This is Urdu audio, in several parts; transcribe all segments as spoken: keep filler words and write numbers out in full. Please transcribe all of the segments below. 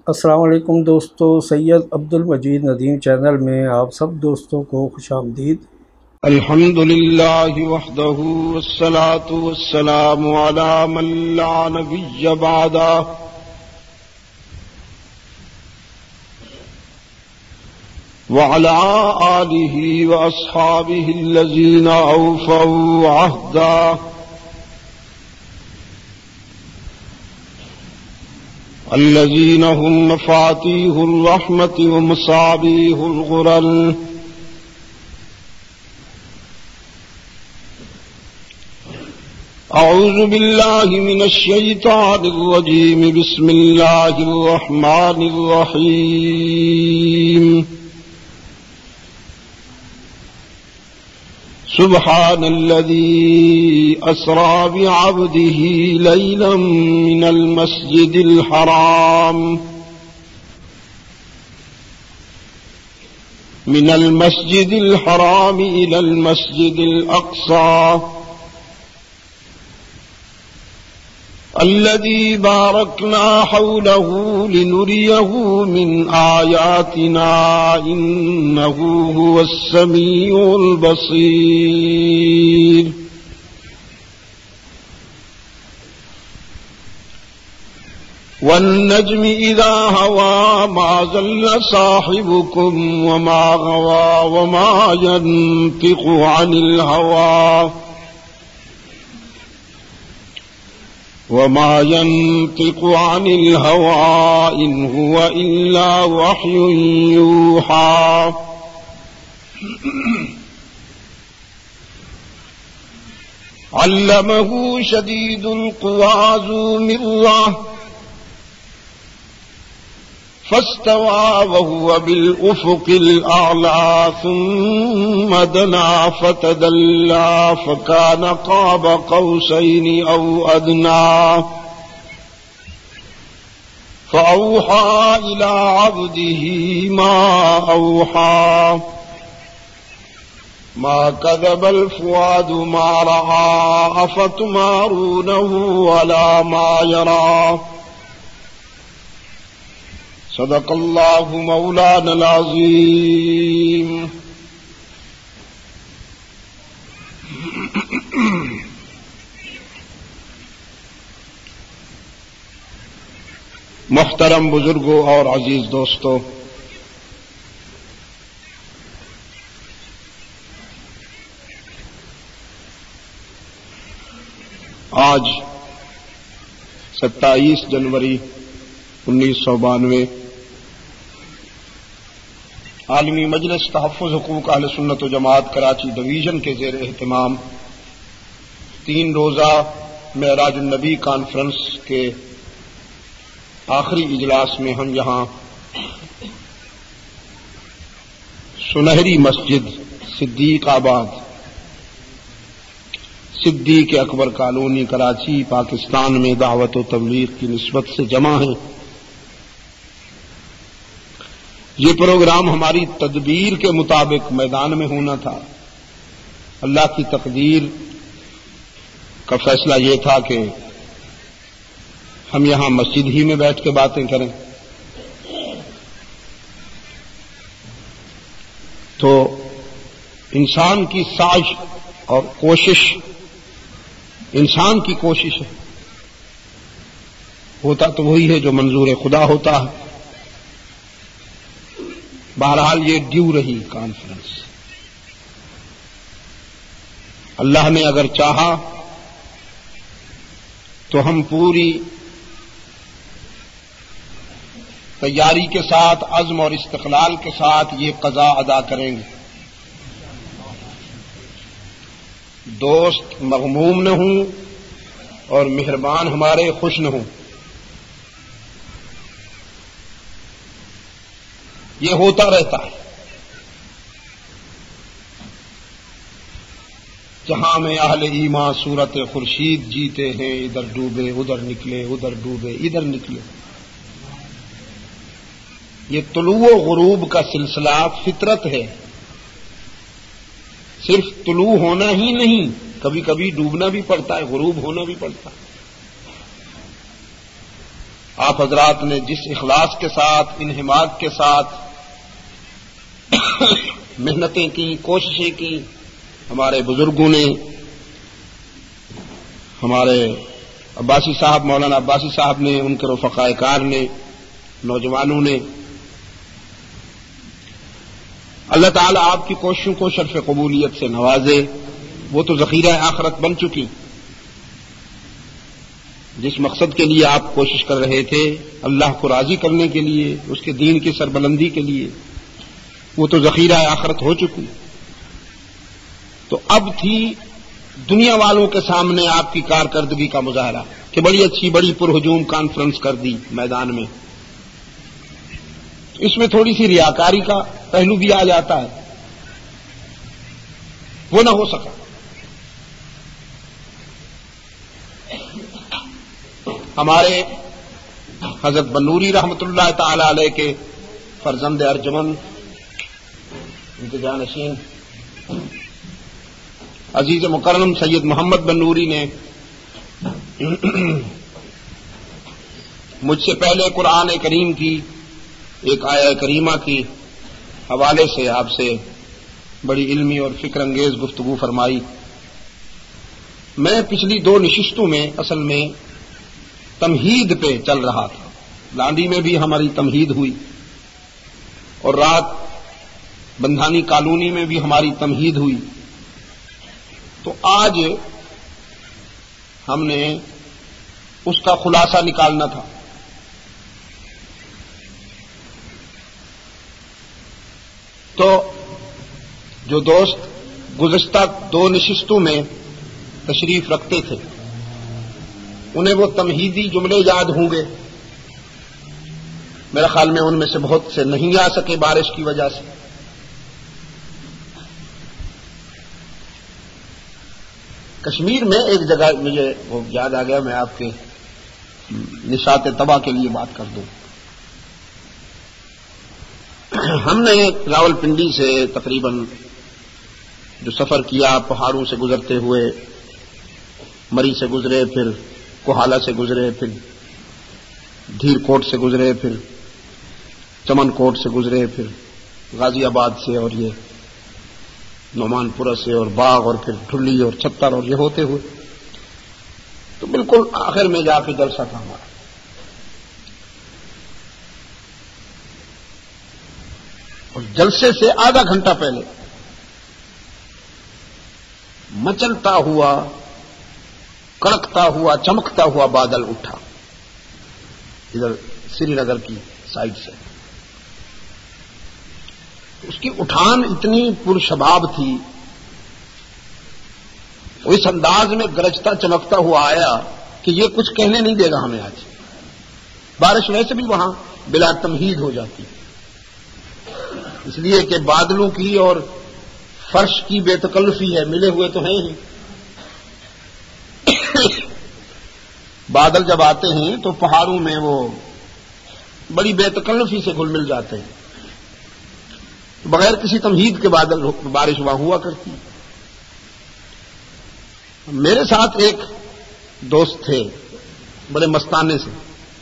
السلام علیکم دوستو، سید عبد المجید ندیم چینل میں آپ سب دوستوں کو خوش آمدید۔ الحمد للہ وحدہ والصلاة والسلام علی من لا نبی بعدہ وعلى آلہ واصحابہ الذین اوفوا عہدہ الذین هم مفاتیح الرحمة ومصابیح الغرر۔ اعوذ باللہ من الشیطان الرجیم، بسم اللہ الرحمن الرحیم۔ سبحان الذي أسرى بعبده ليلا من المسجد الحرام من المسجد الحرام إلى المسجد الأقصى الذي باركنا حوله لنريه من آياتنا إنه هو السميع البصير۔ والنجم إذا هوى ما ضل صاحبكم وما غوى وما ينطق عن الهوى وما ينطق عن الهوى إن هو إلا وحي يوحى۔ علمه شديد القوى ذو مرة فاستوى وهو بالأفق الأعلى ثم دنا فتدلى فكان قاب قوسين أو أدنى فأوحى إلى عبده ما أوحى ما كذب الفؤاد ما رأى أفتمارونه على ما يرى۔ صدق اللہ مولانا العظیم۔ محترم بزرگوں اور عزیز دوستو، آج ستائیس جنوری انیس سو بانوے عالمی مجلس تحفظ حقوق اہل سنت و جماعت کراچی ڈویژن کے زیر اہتمام تین روزہ معراج النبی کانفرنس کے آخری اجلاس میں ہم یہاں سنہری مسجد صدیق آباد صدیق اکبر کالونی کراچی پاکستان میں دعوت و تبلیغ کی نسبت سے جمع ہیں۔ یہ پروگرام ہماری تدبیر کے مطابق میدان میں ہونا تھا۔ اللہ کی تقدیر کا فیصلہ یہ تھا کہ ہم یہاں مسجد ہی میں بیٹھ کے باتیں کریں، تو انسان کی سعی اور کوشش انسان کی کوشش ہے، ہوتا تو وہی ہے جو منظور خدا ہوتا ہے۔ بہرحال یہ ڈیو رہی کانفرنس، اللہ نے اگر چاہا تو ہم پوری تیاری کے ساتھ، عزم اور استقلال کے ساتھ یہ قضا ادا کریں گے۔ دوست مغموم نہ ہوں اور مہربان ہمارے خوش نہ ہوں، یہ ہوتا رہتا ہے۔ جہاں میں اہل ایمان صورت خورشید جیتے ہیں، ادھر ڈوبے ادھر نکلے، ادھر ڈوبے ادھر نکلے۔ یہ طلوع و غروب کا سلسلہ فطرت ہے، صرف طلوع ہونا ہی نہیں، کبھی کبھی ڈوبنا بھی پڑتا ہے، غروب ہونا بھی پڑتا ہے۔ آپ حضرات نے جس اخلاص کے ساتھ، انہماک کے ساتھ محنتیں کی، کوششیں کی، ہمارے بزرگوں نے، ہمارے عباسی صاحب، مولانا عباسی صاحب نے، ان کے رفقائے کار نے، نوجوانوں نے، اللہ تعالیٰ آپ کی کوششوں کو شرف قبولیت سے نوازے. وہ تو ذخیرہ آخرت بن چکی. جس مقصد کے لیے آپ کوشش کر رہے تھے، اللہ کو راضی کرنے کے لیے، اس کے دین کی سربلندی کے لیے، وہ تو ذخیرہ آخرت ہو چکی. تو اب تھی دنیا والوں کے سامنے آپ کی کارکردگی کا مظاہرہ کہ بڑی اچھی، بڑی پرہجوم کانفرنس کر دی میدان میں. اس میں تھوڑی سی ریاکاری کا پہلو بھی آ جاتا ہے، وہ نہ ہو سکا. ہمارے حضرت بنوری رحمت اللہ تعالی علیہ کے فرزند ارجمن، ان کے جانشین عزیز مکرم سید محمد بنوری نے مجھ سے پہلے قرآن کریم کی ایک آیہ کریمہ کی حوالے سے آپ سے بڑی علمی اور فکر انگیز گفتگو فرمائی. میں پچھلی دو نشستوں میں اصل میں تمہید پہ چل رہا تھا. لانڈی میں بھی ہماری تمہید ہوئی اور رات بندھانی کالونی میں بھی ہماری تمہید ہوئی. تو آج ہم نے اس کا خلاصہ نکالنا تھا. تو جو دوست گزشتہ دو نشستوں میں تشریف رکھتے تھے انہیں وہ تمہیدی جملے یاد ہوں گے. میرے خیال میں ان میں سے بہت سے نہیں آ سکے بارش کی وجہ سے. کشمیر میں ایک جگہ مجھے وہ یاد آ گیا، میں آپ کے نشاط طبع کے لیے بات کر دوں. ہم نے راول پنڈی سے تقریباً جو سفر کیا، پہاڑوں سے گزرتے ہوئے مری سے گزرے، پھر کوہالہ سے گزرے، پھر دھیر کوٹ سے گزرے، پھر چمن کوٹ سے گزرے، پھر غازی آباد سے اور یہ نعمان پورہ سے اور باغ اور پھر ٹھلی اور چھتر اور یہ ہوتے ہوئے تو بالکل آخر میں جا کے جلسہ تھا ہمارا. اور جلسے سے آدھا گھنٹہ پہلے مچلتا ہوا، کڑکتا ہوا، چمکتا ہوا بادل اٹھا ادھر سری نگر کی سائڈ سے. اس کی اٹھان اتنی پرشباب تھی، اس انداز میں گرجتا چمکتا ہوا آیا کہ یہ کچھ کہنے نہیں دے گا ہمیں. آج بارش ویسے بھی وہاں بلا تمہید ہو جاتی، اس لیے کہ بادلوں کی اور فرش کی بے تکلفی ہے، ملے ہوئے تو ہیں ہی. بادل جب آتے ہیں تو پہاڑوں میں وہ بڑی بے تکلفی سے گھل مل جاتے ہیں، بغیر کسی تمہید کے بادل بارش وہاں ہوا کرتی. میرے ساتھ ایک دوست تھے بڑے مستانے سے،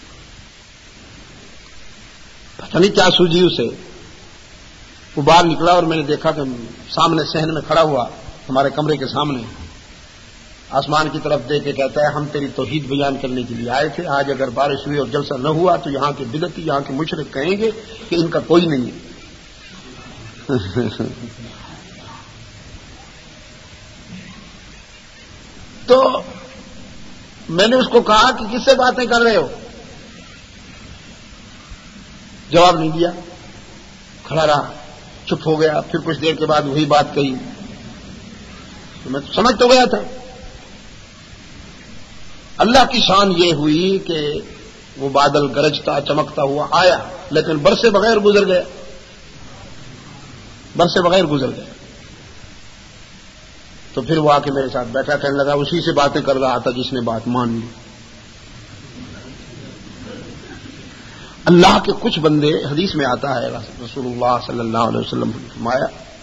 پتہ نہیں کیا سوجی اسے. وہ باہر نکلا اور میں نے دیکھا کہ سامنے صحن میں کھڑا ہوا ہمارے کمرے کے سامنے، آسمان کی طرف دیکھ کے کہتا ہے ہم تیری توحید بیان کرنے کے لیے آئے تھے. آج اگر بارش ہوئی اور جلسہ نہ ہوا تو یہاں کے بدعتی، یہاں کے مشرک کہیں گے کہ ان کا کوئی نہیں ہے. تو میں نے اس کو کہا کہ کس سے باتیں کر رہے ہو؟ جواب نہیں دیا، کھڑا رہا، چپ ہو گیا. پھر کچھ دیر کے بعد وہی بات کہی تو میں سمجھ تو گیا تھا. اللہ کی شان یہ ہوئی کہ وہ بادل گرجتا چمکتا ہوا آیا لیکن برسے بغیر گزر گیا، برسے بغیر گزر گیا. تو پھر وہ آ کے میرے ساتھ بیٹھا، کہنے لگا اسی سے باتیں کر رہا تھا جس نے بات مان لی. اللہ کے کچھ بندے، حدیث میں آتا ہے رسول اللہ صلی اللہ علیہ وسلم نے فرمایا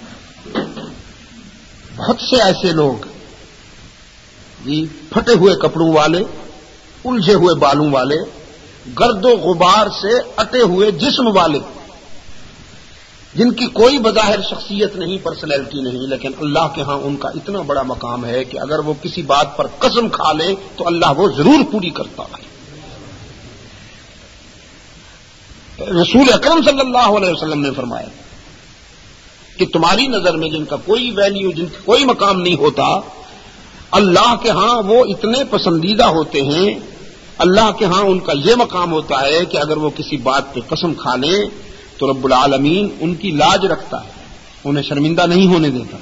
بہت سے ایسے لوگ جی پھٹے ہوئے کپڑوں والے، الجھے ہوئے بالوں والے، گرد و غبار سے اٹے ہوئے جسم والے، جن کی کوئی بظاہر شخصیت نہیں، پرسنالٹی نہیں، لیکن اللہ کے ہاں ان کا اتنا بڑا مقام ہے کہ اگر وہ کسی بات پر قسم کھا لے تو اللہ وہ ضرور پوری کرتا ہے۔ رسول اکرم صلی اللہ علیہ وسلم نے فرمایا کہ تمہاری نظر میں جن کا کوئی ویلیو، جن کا کوئی مقام نہیں ہوتا، اللہ کے ہاں وہ اتنے پسندیدہ ہوتے ہیں، اللہ کے ہاں ان کا یہ مقام ہوتا ہے کہ اگر وہ کسی بات پہ قسم کھا لیں تو رب العالمین ان کی لاج رکھتا ہے، انہیں شرمندہ نہیں ہونے دیتا۔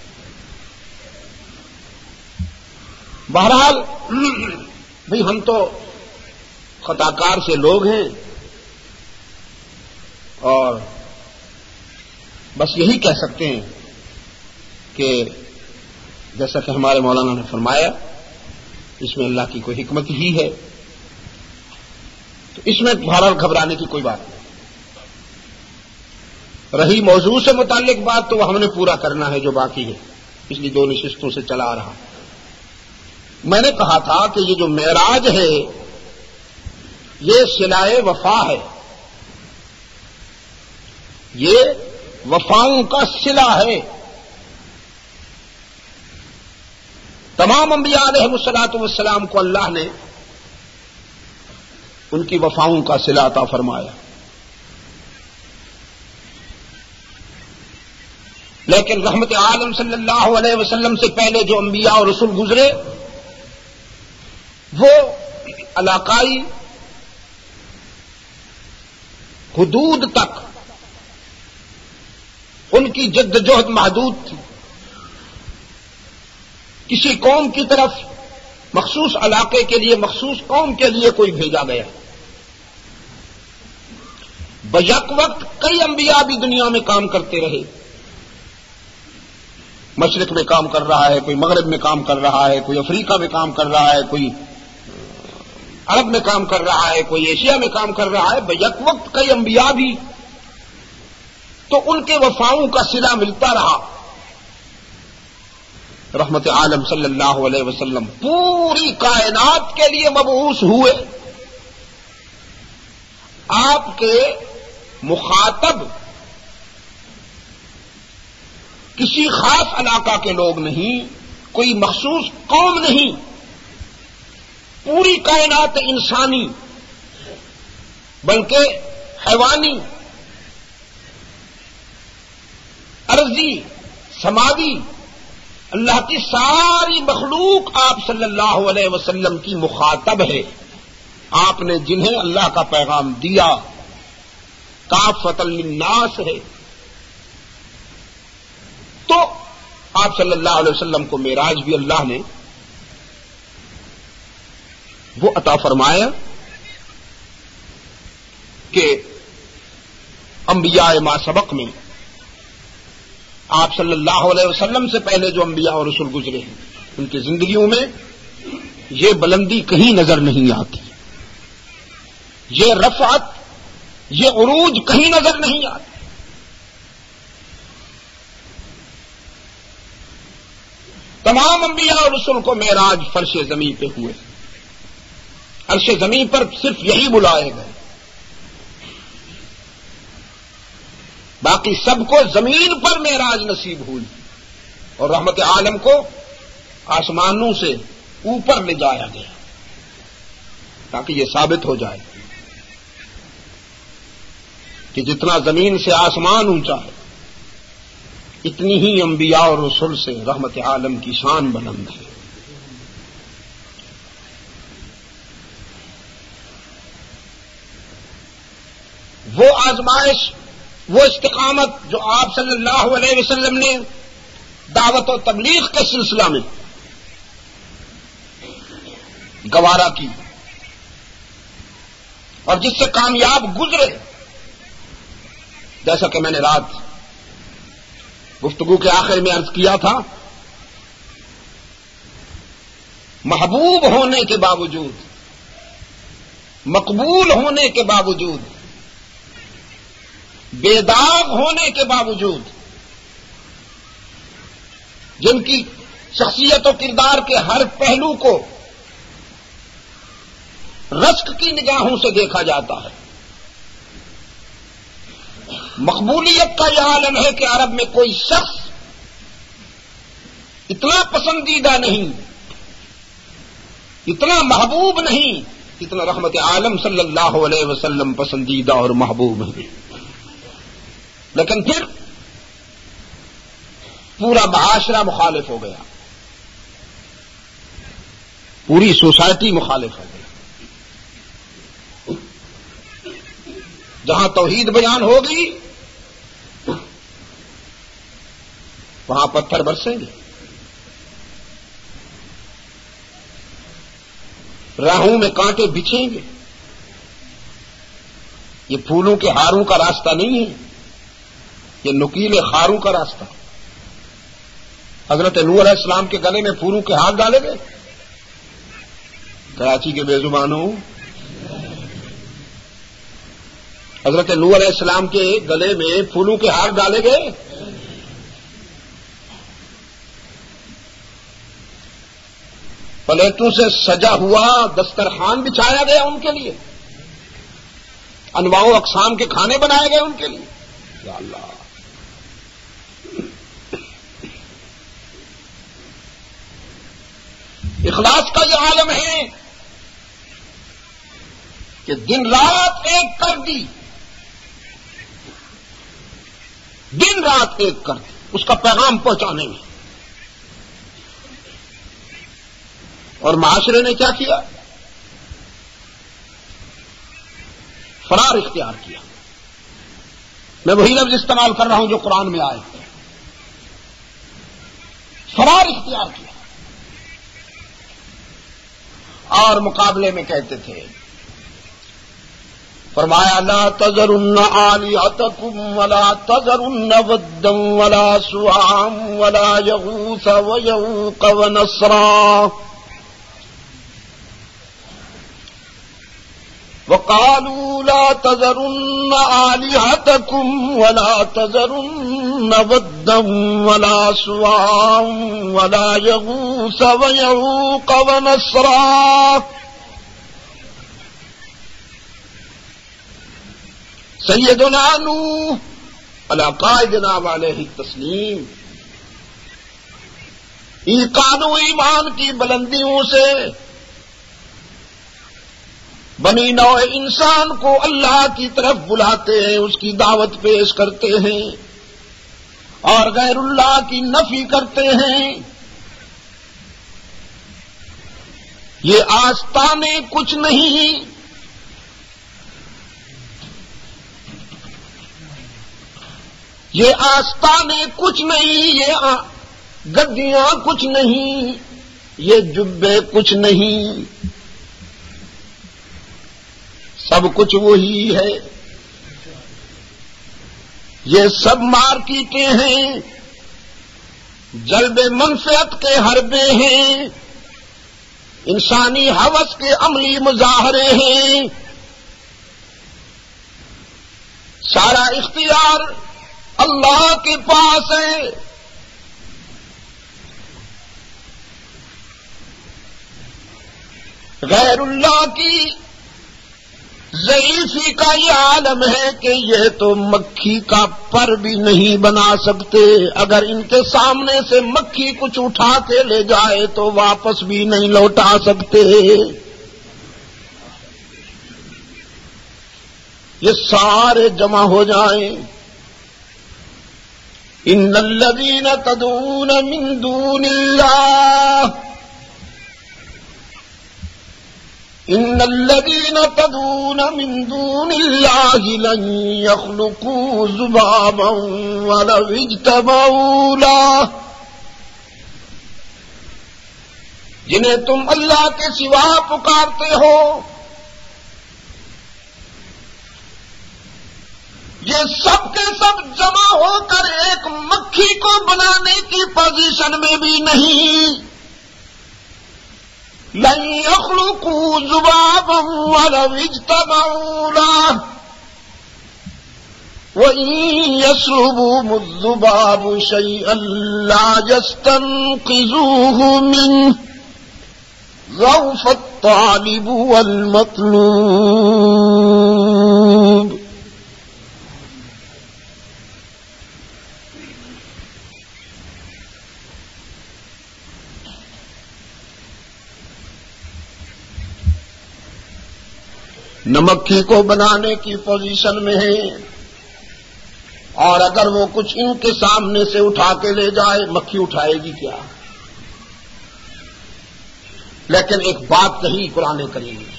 بہرحال بھئی ہم تو خطاکار سے لوگ ہیں، اور بس یہی کہہ سکتے ہیں کہ جیسا کہ ہمارے مولانا نے فرمایا، اس میں اللہ کی کوئی حکمت ہی ہے، تو اس میں بہرحال گھبرانے کی کوئی بات نہیں۔ رہی موضوع سے متعلق بات تو وہ ہم نے پورا کرنا ہے جو باقی ہے، پچھلی دو نشستوں سے چلا آ رہا۔ میں نے کہا تھا کہ یہ جو معراج ہے یہ صلہ وفا ہے، یہ وفاؤں کا صلہ ہے۔ تمام انبیاء علیہ الصلوۃ والسلام کو اللہ نے ان کی وفاؤں کا صلہ عطا فرمایا، لیکن رحمت عالم صلی اللہ علیہ وسلم سے پہلے جو انبیاء اور رسول گزرے وہ علاقائی حدود تک ان کی جدوجہد محدود تھی۔ کسی قوم کی طرف مخصوص علاقے کے لیے، مخصوص قوم کے لیے کوئی بھیجا گیا، بیک وقت کئی انبیاء بھی دنیا میں کام کرتے رہے، مشرق میں کام کر رہا ہے، کوئی مغرب میں کام کر رہا ہے، کوئی افریقہ میں کام کر رہا ہے، کوئی عرب میں کام کر رہا ہے، کوئی ایشیا میں کام کر رہا ہے، بیک وقت کئی انبیاء بھی، تو ان کے وفاؤں کا صلہ ملتا رہا۔ رحمت عالم صلی اللہ علیہ وسلم پوری کائنات کے لیے مبعوث ہوئے، آپ کے مخاطب کسی خاص علاقہ کے لوگ نہیں، کوئی مخصوص قوم نہیں، پوری کائنات انسانی بلکہ حیوانی، ارضی، سماوی، اللہ کی ساری مخلوق آپ صلی اللہ علیہ وسلم کی مخاطب ہے۔ آپ نے جنہیں اللہ کا پیغام دیا کافۃ للناس ہے، تو آپ صلی اللہ علیہ وسلم کو معراج بھی اللہ نے وہ عطا فرمایا کہ انبیاء ما سبق میں آپ صلی اللہ علیہ وسلم سے پہلے جو انبیاء اور رسول گزرے ہیں ان کی زندگیوں میں یہ بلندی کہیں نظر نہیں آتی، یہ رفعت، یہ عروج کہیں نظر نہیں آتی۔ تمام انبیاء اور رسول کو معراج فرش زمین پہ ہوئے، عرش زمین پر صرف یہی بلائے گئے، باقی سب کو زمین پر معراج نصیب ہوئی، اور رحمت عالم کو آسمانوں سے اوپر لے جایا گیا تاکہ یہ ثابت ہو جائے کہ جتنا زمین سے آسمان اونچا ہے اتنی ہی انبیاء اور رسول سے رحمت عالم کی شان بلند ہے۔ وہ آزمائش، وہ استقامت جو آپ صلی اللہ علیہ وسلم نے دعوت و تبلیغ کے سلسلہ میں گوارا کی اور جس سے کامیاب گزرے، جیسا کہ میں نے رات گفتگو کے آخر میں عرض کیا تھا، محبوب ہونے کے باوجود، مقبول ہونے کے باوجود، بے داغ ہونے کے باوجود، جن کی شخصیت و کردار کے ہر پہلو کو رزق کی نگاہوں سے دیکھا جاتا ہے. مقبولیت کا یہ عالم ہے کہ عرب میں کوئی شخص اتنا پسندیدہ نہیں، اتنا محبوب نہیں، اتنا رحمت عالم صلی اللہ علیہ وسلم پسندیدہ اور محبوب ہے. لیکن پھر پورا معاشرہ مخالف ہو گیا، پوری سوسائٹی مخالف ہو گئی. جہاں توحید بیان ہوگی وہاں پتھر برسیں گے، راہوں میں کانٹے بچھیں گے. یہ پھولوں کے ہاروں کا راستہ نہیں ہے، یہ نکیلے خاروں کا راستہ. حضرت نوح علیہ السلام کے گلے میں پھولوں کے ہار ڈالے گئے؟ کراچی کے بے زبانوں، حضرت نوح علیہ السلام کے گلے میں پھولوں کے ہار ڈالے گئے؟ پلیٹوں سے سجا ہوا دسترخوان بچھایا گیا ان کے لیے، انواع و اقسام کے کھانے بنائے گئے ان کے لیے. یا اللہ، اخلاص کا یہ عالم ہے کہ دن رات ایک کر دی، دن رات ایک کر دی اس کا پیغام پہنچانے میں. اور معاشرے نے کیا کیا؟ فرار اختیار کیا. میں وہی لفظ استعمال کر رہا ہوں جو قرآن میں آئے، فرار اختیار کیا. اور مقابلے میں کہتے تھے، فرمایا لا تذرن آلہتکم ولا تذرن ودا ولا سواعا ولا یغوث ویعوق ونسرا وقالوا لا تذرن آلهتكم ولا تذرن ودا ولا سواعا ولا يغوث ويعوق ونسرا. سیدنا نوح علی قائدنا علیہ التسلیم ایقان و ایمان کی بلندیوں سے بنی نوع انسان کو اللہ کی طرف بلاتے ہیں، اس کی دعوت پیش کرتے ہیں اور غیر اللہ کی نفی کرتے ہیں. یہ آستانے کچھ نہیں، یہ آستانے کچھ نہیں، یہ گدیاں کچھ نہیں، یہ جبے کچھ نہیں، سب کچھ وہی ہے. یہ سب مارکیٹیں ہیں، جلب منفعت کے حربے ہیں، انسانی ہوس کے عملی مظاہرے ہیں. سارا اختیار اللہ کے پاس ہے. غیر اللہ کی ضعیفی کا یہ عالم ہے کہ یہ تو مکھی کا پر بھی نہیں بنا سکتے. اگر ان کے سامنے سے مکھی کچھ اٹھا کے لے جائے تو واپس بھی نہیں لوٹا سکتے. یہ سارے جمع ہو جائیں. ان الذین تدعون من دون اللہ ان الذین تدعون من دون اللہ لن یخلقوا ذبابا ولو اجتمعوا لہ. جنہیں تم اللہ کے سوا پکارتے ہو یہ سب کے سب جمع ہو کر ایک مکھی کو بنانے کی پوزیشن میں بھی نہیں. لن يخلقوا ذبابا ولو اجتمعوا له وإن يسلبهم الذباب شيئا لا يستنقذوه منه ضعف الطالب والمطلوب. نہ مکھی کو بنانے کی پوزیشن میں ہے، اور اگر وہ کچھ ان کے سامنے سے اٹھا کے لے جائے، مکھی اٹھائے گی کیا؟ لیکن ایک بات کہی قرآن کریم نے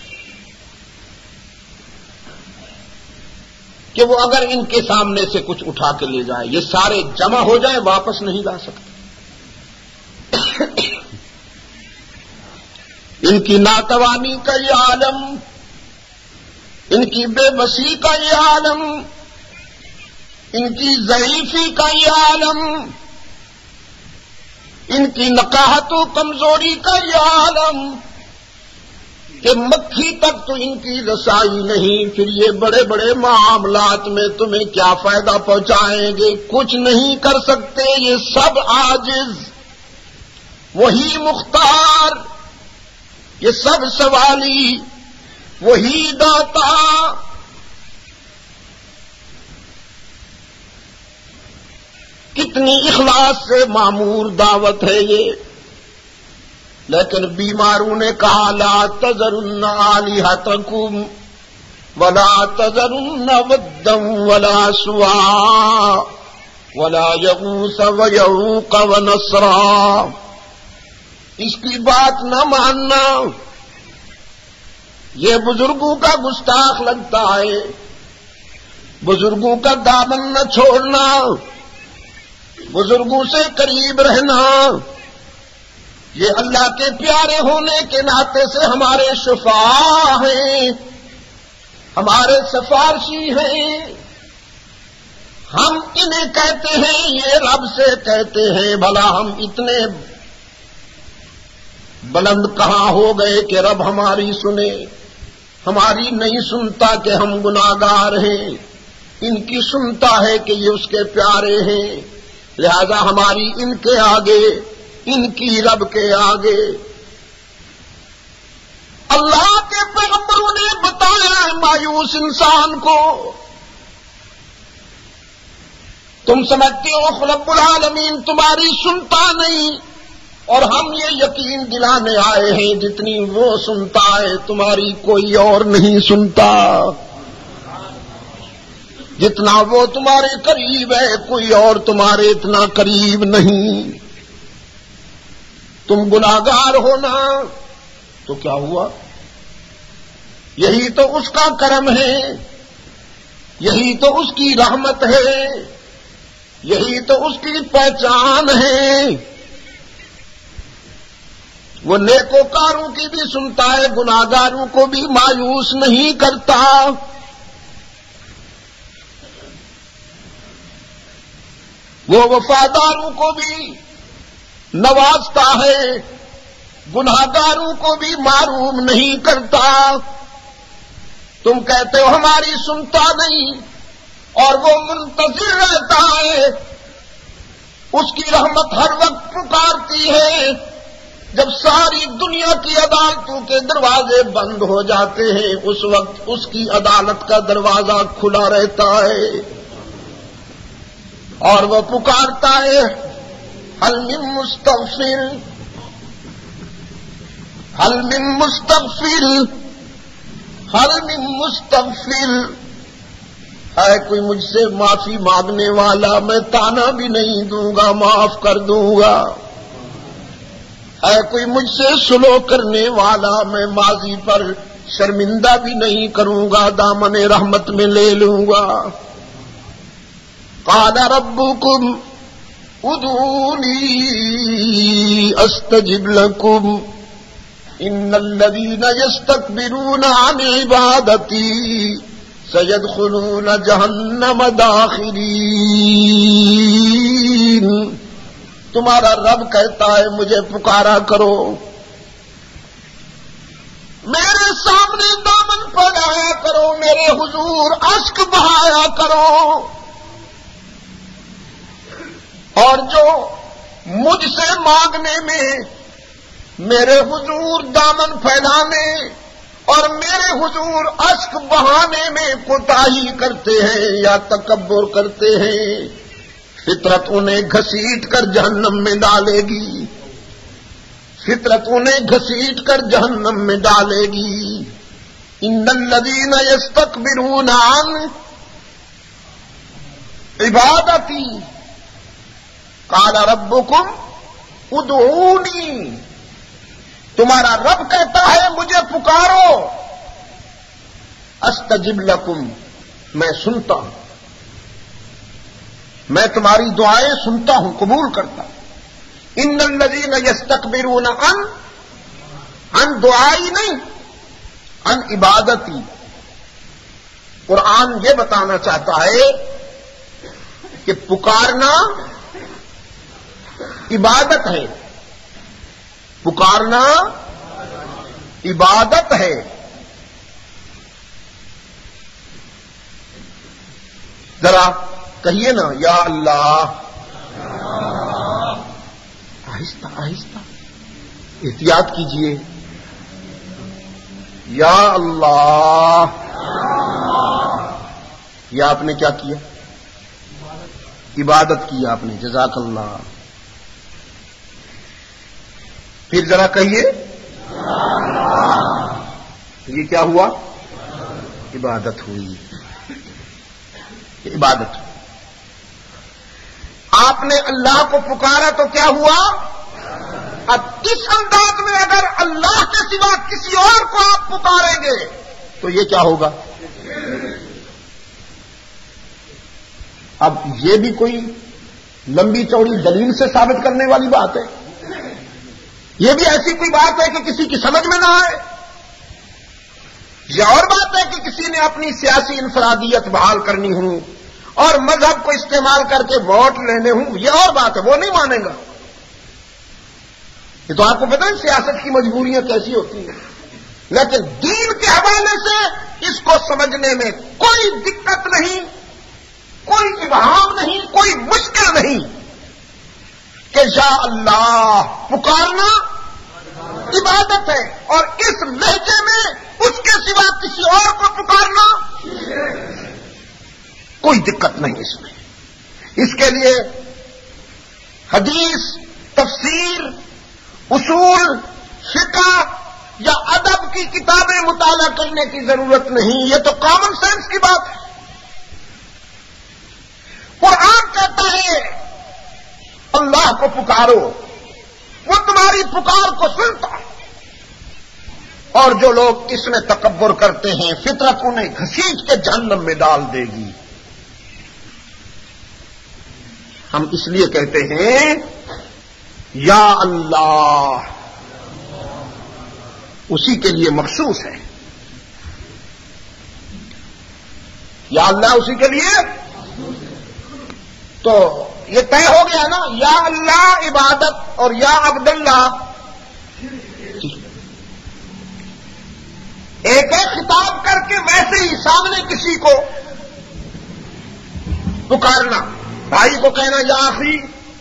کہ وہ اگر ان کے سامنے سے کچھ اٹھا کے لے جائے، یہ سارے جمع ہو جائیں، واپس نہیں لا سکتے. ان کی ناتوانی کا یہ عالم، ان کی بے بسی کا یہ عالم، ان کی ضعیفی کا یہ عالم، ان کی نقاہت و کمزوری کا یہ عالم کہ مکھی تک تو ان کی رسائی نہیں، پھر یہ بڑے بڑے معاملات میں تمہیں کیا فائدہ پہنچائیں گے؟ کچھ نہیں کر سکتے. یہ سب عاجز، وہی مختار، یہ سب سوالی، وہی داتا. کتنی اخلاص سے معمور دعوت ہے یہ، لیکن بیماروں نے کہا لا تذرن آلہتکم ولا تذرن ودا ولا سواع ولا یغوث ویعوق ونسرا. اس کی بات نہ ماننا یہ بزرگوں کا گستاخ لگتا ہے. بزرگوں کا دامن نہ چھوڑنا، بزرگوں سے قریب رہنا، یہ اللہ کے پیارے ہونے کے ناطے سے ہمارے شفاع ہیں، ہمارے سفارشی ہیں. ہم انہیں کہتے ہیں، یہ رب سے کہتے ہیں. بھلا ہم اتنے بلند کہاں ہو گئے کہ رب ہماری سنے؟ ہماری نہیں سنتا کہ ہم گناہگار ہیں، ان کی سنتا ہے کہ یہ اس کے پیارے ہیں. لہذا ہماری ان کے آگے، ان کی رب کے آگے. اللہ کے پیغمبروں نے بتایا مایوس انسان کو. تم سمجھتے ہو رب العالمین تمہاری سنتا نہیں، اور ہم یہ یقین دلانے آئے ہیں جتنی وہ سنتا ہے تمہاری کوئی اور نہیں سنتا. جتنا وہ تمہارے قریب ہے کوئی اور تمہارے اتنا قریب نہیں. تم گناہگار ہونا تو کیا ہوا؟ یہی تو اس کا کرم ہے، یہی تو اس کی رحمت ہے، یہی تو اس کی پہچان ہے. وہ نیکوکاروں کی بھی سنتا ہے، گناہگاروں کو بھی مایوس نہیں کرتا. وہ وفاداروں کو بھی نوازتا ہے، گناہگاروں کو بھی معروم نہیں کرتا. تم کہتے ہو ہماری سنتا نہیں، اور وہ منتظر رہتا ہے، اس کی رحمت ہر وقت پکارتی ہے. جب ساری دنیا کی عدالتوں کے دروازے بند ہو جاتے ہیں، اس وقت اس کی عدالت کا دروازہ کھلا رہتا ہے، اور وہ پکارتا ہے حل من مستغفر، حل من مستغفر، حل من مستغفر. ہے کوئی مجھ سے معافی مانگنے والا؟ میں تانا بھی نہیں دوں گا، معاف کر دوں گا. ہے کوئی مجھ سے سلو کرنے والا؟ میں ماضی پر شرمندہ بھی نہیں کروں گا، دامن رحمت میں لے لوں گا. قال ربكم ادعوني استجب لكم ان الذين يستكبرون عن عبادتي سيدخلون جہنم داخرين. تمہارا رب کہتا ہے مجھے پکارا کرو، میرے سامنے دامن پھیلایا کرو، میرے حضور اشک بہایا کرو، اور جو مجھ سے مانگنے میں میرے حضور دامن پھیلانے اور میرے حضور اشک بہانے میں کوتاہی کرتے ہیں یا تکبر کرتے ہیں، فطرت انہیں گھسیٹ کر جہنم میں ڈالے گی، فطرت انہیں گھسیٹ کر جہنم میں ڈالے گی۔ ان الذین یستکبرون عن عبادتی قال ربکم ادعونی، تمہارا رب کہتا ہے مجھے پکارو، استجب لکم، میں سنتا ہوں، میں تمہاری دعائیں سنتا ہوں، قبول کرتا ہوں۔ ان الذین یستکبرون عن عن دعائی نہیں، عن عبادتی۔ قرآن یہ بتانا چاہتا ہے کہ پکارنا عبادت ہے، پکارنا عبادت ہے۔ ذرا کہیے نا، یا اللہ، آہستہ آہستہ احتیاط کیجیے، یا اللہ۔ یہ آپ نے کیا کیا؟ عبادت کی آپ نے، جزاک اللہ۔ پھر ذرا کہیے، یہ کیا ہوا؟ عبادت ہوئی، عبادت۔ آپ نے اللہ کو پکارا تو کیا ہوا؟ اب اس انداز میں اگر اللہ کے سوا کسی اور کو آپ پکاریں گے تو یہ کیا ہوگا؟ اب یہ بھی کوئی لمبی چوڑی دلیل سے ثابت کرنے والی بات ہے؟ یہ بھی ایسی کوئی بات ہے کہ کسی کی سمجھ میں نہ آئے؟ یہ اور بات ہے کہ کسی نے اپنی سیاسی انفرادیت بحال کرنی ہوں اور مذہب کو استعمال کر کے ووٹ لینے ہوں، یہ اور بات ہے، وہ نہیں مانے گا۔ یہ تو آپ کو پتہ ہے سیاست کی مجبوریاں کیسی ہوتی ہیں، لیکن دین کے حوالے سے اس کو سمجھنے میں کوئی دقت نہیں، کوئی ابہام نہیں، کوئی مشکل نہیں کہ یا اللہ پکارنا عبادت ہے، اور اس لہجے میں اس کے سوا کسی اور کو پکارنا کوئی دقت نہیں اس میں۔ اس کے لیے حدیث، تفسیر، اصول، فقہ یا ادب کی کتابیں مطالعہ کرنے کی ضرورت نہیں، یہ تو کامن سینس کی بات ہے۔ قرآن کہتا ہے اللہ کو پکارو، وہ تمہاری پکار کو سنتا ہے، اور جو لوگ اس میں تکبر کرتے ہیں فطرت انہیں گھسیٹ کے جہنم میں ڈال دے گی۔ ہم اس لیے کہتے ہیں یا اللہ، اسی کے لیے مخصوص ہے، یا اللہ اسی کے لیے۔ تو یہ طے ہو گیا نا، یا اللہ عبادت اور یا عبداللہ ایک ایک خطاب کر کے ویسے ہی سامنے کسی کو پکارنا، بھائی کو کہنا یا اخی،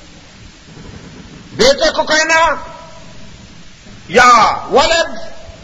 بیٹے کو کہنا یا ولد،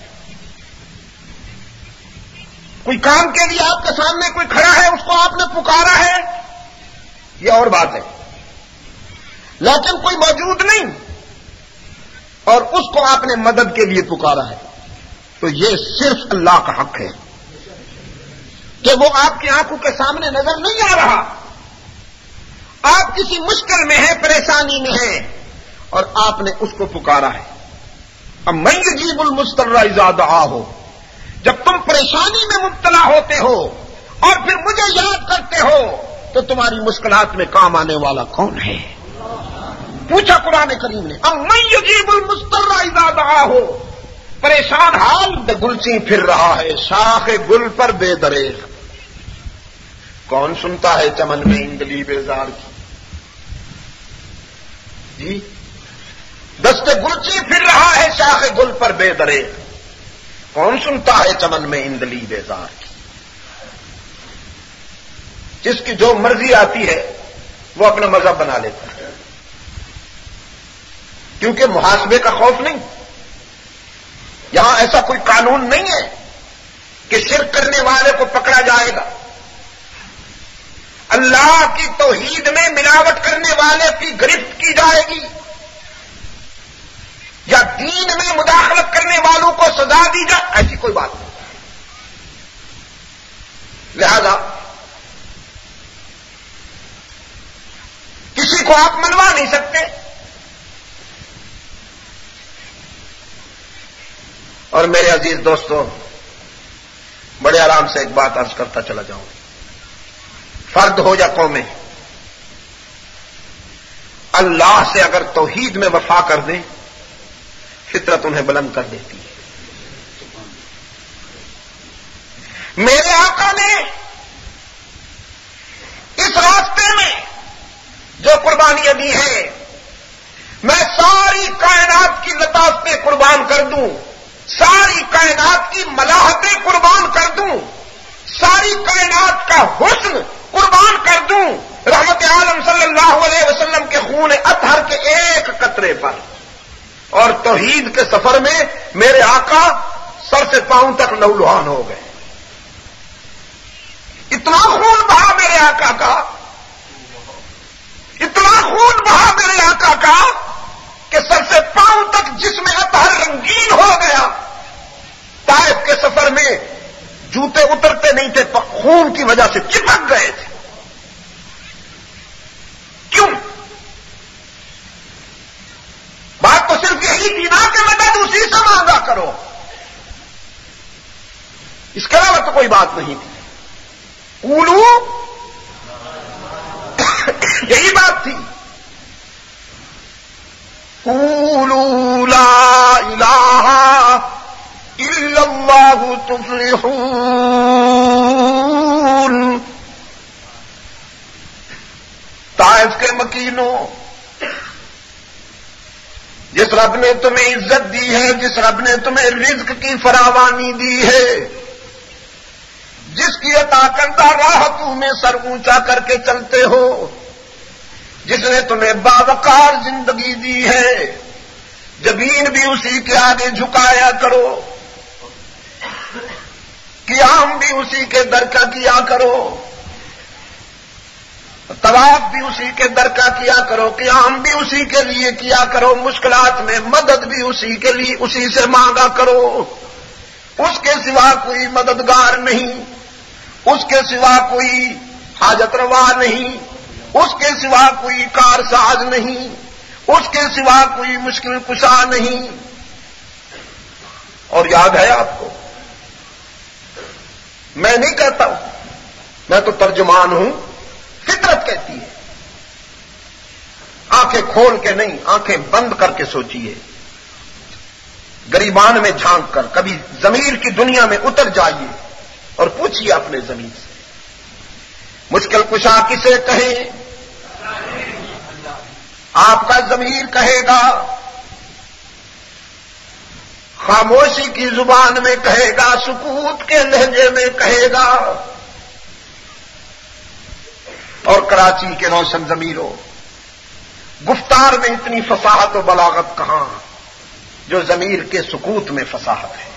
کوئی کام کے لیے آپ کے سامنے کوئی کھڑا ہے اس کو آپ نے پکارا ہے، یہ اور بات ہے، لیکن کوئی موجود نہیں اور اس کو آپ نے مدد کے لیے پکارا ہے، تو یہ صرف اللہ کا حق ہے کہ وہ آپ کی آنکھوں کے سامنے نظر نہیں آ رہا، آپ کسی مشکل میں ہیں، پریشانی میں ہیں، اور آپ نے اس کو پکارا ہے۔ اب من یجیب المضطر اذا دعاہ، جب تم پریشانی میں مبتلا ہوتے ہو اور پھر مجھے یاد کرتے ہو تو تمہاری مشکلات میں کام آنے والا کون ہے؟ پوچھا قرآن کریم نے، اب من یجیب المضطر اذا دعاہ، پریشان حال گلچی پھر رہا ہے، شاخ گل پر بے دریغ، کون سنتا ہے چمن میں اندلی بیزار کی؟ جی، دست گلچی پھر رہا ہے شاخ گل پر بے دریغ، کون سنتا ہے چمن میں اندلی بیزار کی؟ جس کی جو مرضی آتی ہے وہ اپنا مذہب بنا لیتا ہے، کیونکہ محاسبے کا خوف نہیں، یہاں ایسا کوئی قانون نہیں ہے کہ شرک کرنے والے کو پکڑا جائے گا، اللہ کی توحید میں ملاوٹ کرنے والے کی گرفت کی جائے گی، یا دین میں مداخلت کرنے والوں کو سزا دی جائے، ایسی کوئی بات نہیں۔ لہذا کسی کو آپ منوا نہیں سکتے۔ اور میرے عزیز دوستو، بڑے آرام سے ایک بات عرض کرتا چلا جاؤں، فرد ہو یا قومیں، اللہ سے اگر توحید میں وفا کر دیں فطرت انہیں بلند کر دیتی ہے۔ میرے آقا نے اس راستے میں جو قربانیاں دی ہیں، میں ساری کائنات کی لطافتیں قربان کر دوں، ساری کائنات کی ملاحتیں قربان کر دوں، ساری کائنات کا حسن قربان کر دوں رحمت عالم صلی اللہ علیہ وسلم کے خون اطہر کے ایک قطرے پر، اور توحید کے سفر میں میرے آقا سر سے پاؤں تک لہولہان ہو گئے۔ اتنا خون بہا میرے آقا کا، اتنا خون بہا میرے آقا کا کہ سر سے پاؤں تک جسم اطہر رنگین ہو گیا۔ طائف کے سفر میں جوتے اترتے نہیں تھے، خون کی وجہ سے چپک گئے تھے۔ کیوں؟ بات تو صرف یہی تھی نا کہ مدد اسی سے مانگا کرو، اس کے علاوہ تو کوئی بات نہیں تھی۔ قولو یہی بات تھی، قولوا لا الہ الا اللہ تفلحون۔ طائف کے مکینوں، جس رب نے تمہیں عزت دی ہے، جس رب نے تمہیں رزق کی فراوانی دی ہے، جس کی عطا کردہ راحتوں میں سر اونچا کر کے چلتے ہو، جس نے تمہیں باوقار زندگی دی ہے، جبین بھی اسی کے آگے جھکایا کرو، قیام بھی اسی کے در کا کیا کرو، طواف بھی اسی کے در کا کیا کرو، قیام بھی اسی کے لیے کیا کرو، مشکلات میں مدد بھی اسی کے لیے اسی سے مانگا کرو۔ اس کے سوا کوئی مددگار نہیں، اس کے سوا کوئی حاجت روا نہیں، اس کے سوا کوئی کارساز نہیں، اس کے سوا کوئی مشکل کشا نہیں۔ اور یاد ہے آپ کو، میں نہیں کہتا ہوں، میں تو ترجمان ہوں، فطرت کہتی ہے۔ آنکھیں کھول کے نہیں، آنکھیں بند کر کے سوچیے، گریبان میں جھانک کر کبھی ضمیر کی دنیا میں اتر جائیے اور پوچھیے اپنے ضمیر سے، مشکل کشا کسے کہیں؟ آپ کا ضمیر کہے گا، خاموشی کی زبان میں کہے گا، سکوت کے لہجے میں کہے گا، اور کراچی کے روشن ضمیروں، گفتار میں اتنی فصاحت و بلاغت کہاں جو ضمیر کے سکوت میں فصاحت ہے۔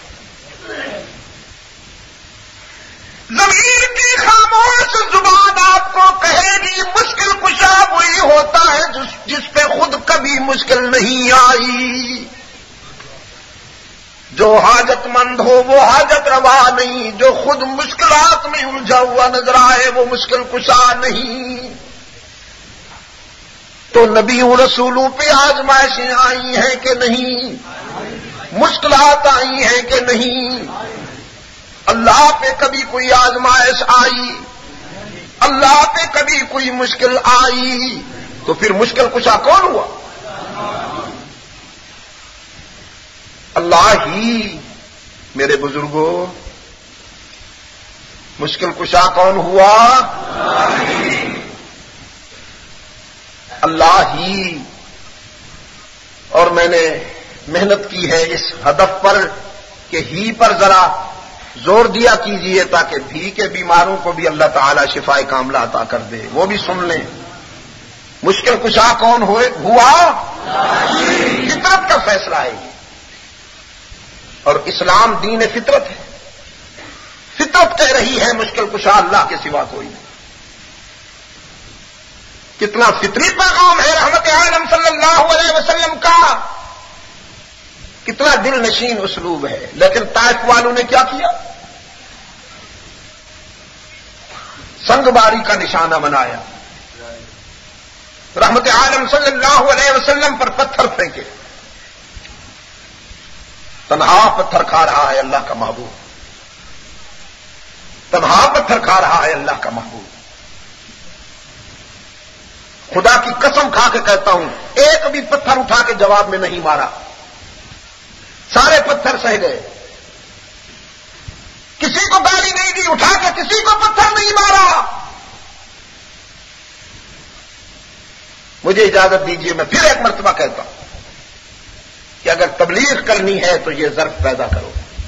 ضمیر کی خاموش زبان آپ کو کہے گی مشکل کشا وہی ہوتا ہے جس, جس پہ خود کبھی مشکل نہیں آئی، جو حاجت مند ہو وہ حاجت روا نہیں، جو خود مشکلات میں الجھا ہوا نظر آئے وہ مشکل کشا نہیں۔ تو نبیوں رسولوں پہ آزمائشیں آئی ہیں کہ نہیں؟ مشکلات آئی ہیں کہ نہیں؟ اللہ پہ کبھی کوئی آزمائش آئی؟ اللہ پہ کبھی کوئی مشکل آئی؟ تو پھر مشکل کشا کون ہوا؟ اللہ ہی۔ میرے بزرگوں، مشکل کشا کون ہوا؟ اللہ ہی۔ اور میں نے محنت کی ہے اس ہدف پر کہ ہی پر ذرا زور دیا کیجئے تاکہ بھی کے بیماروں کو بھی اللہ تعالی شفائے کاملہ عطا کر دے، وہ بھی سن لیں۔ مشکل کشا کون ہوئے ہوا؟ فطرت کا فیصلہ ہے۔ اور اسلام دین فطرت ہے. فطرت کہہ رہی ہے مشکل کشا اللہ کے سوا کوئی نہیں. کتنا فطری پیغام ہے رحمت عالم صلی اللہ علیہ وسلم کا, کتنا دل نشین اسلوب ہے. لیکن طائف والوں نے کیا کیا؟ سنگ باری کا نشانہ بنایا, رحمت عالم صلی اللہ علیہ وسلم پر پتھر پھینکے. تنہا پتھر کھا رہا ہے اللہ کا محبوب, تنہا پتھر کھا رہا ہے اللہ کا محبوب. خدا کی قسم کھا کے کہتا ہوں, ایک بھی پتھر اٹھا کے جواب میں نہیں مارا, سارے پتھر سہ گئے. کسی کو گالی نہیں دی, اٹھا کے کسی کو پتھر نہیں مارا. مجھے اجازت دیجیے, میں پھر ایک مرتبہ کہتا ہوں کہ اگر تبلیغ کرنی ہے تو یہ ظرف پیدا کرو.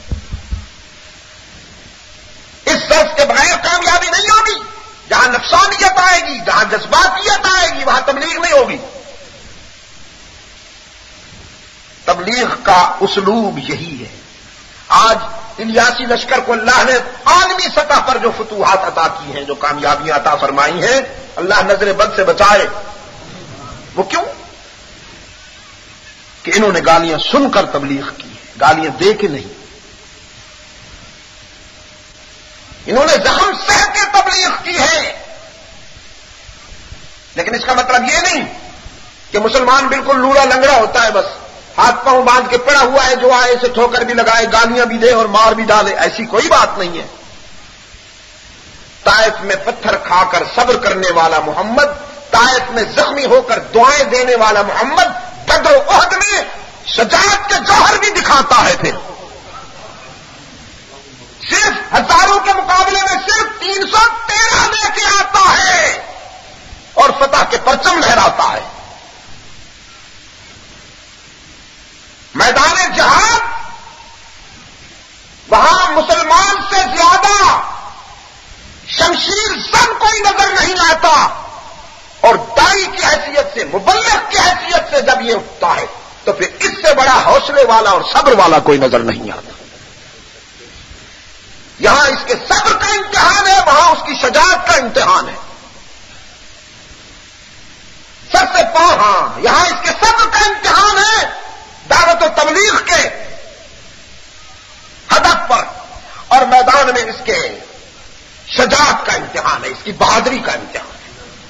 اس ظرف کے بغیر کامیابی نہیں ہوگی. جہاں نفسانیت آئے گی, جہاں جذباتیت آئے گی, وہاں تبلیغ نہیں ہوگی. تبلیغ کا اسلوب یہی ہے. آج الیاسی لشکر کو اللہ نے عالمی سطح پر جو فتوحات عطا کی ہیں, جو کامیابیاں عطا فرمائی ہیں, اللہ نظر بد سے بچائے. وہ کیوں؟ کہ انہوں نے گالیاں سن کر تبلیغ کی, گالیاں دے کے نہیں. انہوں نے زخم سہ کے تبلیغ کی ہے. لیکن اس کا مطلب یہ نہیں کہ مسلمان بالکل لوڑا لنگڑا ہوتا ہے, بس ہاتھ پاؤں باندھ کے پڑا ہوا ہے, جو آئے اسے ٹھوکر بھی لگائے, گالیاں بھی دے اور مار بھی ڈالے. ایسی کوئی بات نہیں ہے. طائف میں پتھر کھا کر صبر کرنے والا محمد, طائف میں زخمی ہو کر دعائیں دینے والا محمد, بدر و احد میں شجاعت کے جوہر بھی دکھاتا ہے. پھر صرف ہزاروں کے مقابلے میں صرف تین سو تیرہ لے کے آتا ہے اور فتح کے پرچم لہراتا ہے. میدان جہاد, وہاں مسلمان سے زیادہ شمشیر زن کوئی نظر نہیں آتا, اور دائی کی حیثیت سے, مبلغ کی حیثیت سے جب یہ اٹھتا ہے تو پھر اس سے بڑا حوصلے والا اور صبر والا کوئی نظر نہیں آتا. یہاں اس کے صبر کا امتحان ہے, وہاں اس کی شجاعت کا امتحان ہے. سر سے پاؤں, ہاں یہاں اس کے صبر کا امتحان ہے دعوت و تبلیغ کے ہدف پر, اور میدان میں اس کے شجاعت کا امتحان ہے, اس کی بہادری کا امتحان ہے.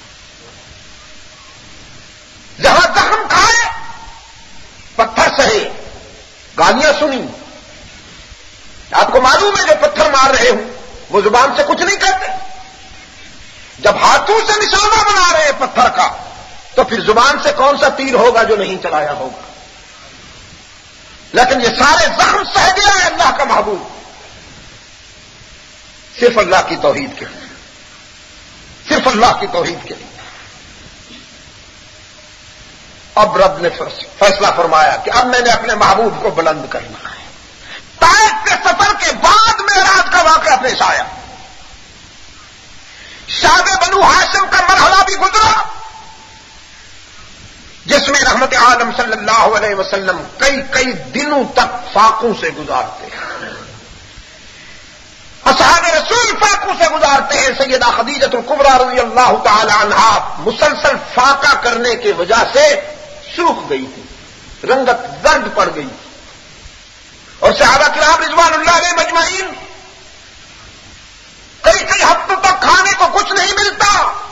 جہاں زخم کھائے, پتھر سہے, گالیاں سنی. آپ کو معلوم ہے جو پتھر مار رہے ہوں وہ زبان سے کچھ نہیں کہتے. جب ہاتھوں سے نشانہ بنا رہے ہیں پتھر کا, تو پھر زبان سے کون سا تیر ہوگا جو نہیں چلایا ہوگا. لیکن یہ سارے زخم سہ گیا ہے اللہ کا محبوب, صرف اللہ کی توحید کے لیے, صرف اللہ کی توحید کے لیے. اب رب نے فیصلہ فرمایا کہ اب میں نے اپنے محبوب کو بلند کرنا ہے. طائف کے سفر کے بعد معراج کا واقعہ پیش آیا. شعب بنو ہاشم کا مرحلہ بھی گزرا, جس میں رحمت عالم صلی اللہ علیہ وسلم کئی کئی دنوں تک فاقوں سے گزارتے ہیں. اصحاب رسول فاقوں سے گزارتے ہیں. سیدہ خدیجہ الکبریٰ رضی اللہ تعالی عنہا مسلسل فاقہ کرنے کی وجہ سے سوکھ گئی تھی, رنگت زرد پڑ گئی, اور صحابہ کرام رضوان اللہ علیہ مجمعین کئی کئی ہفتوں تک کھانے کو کچھ نہیں ملتا.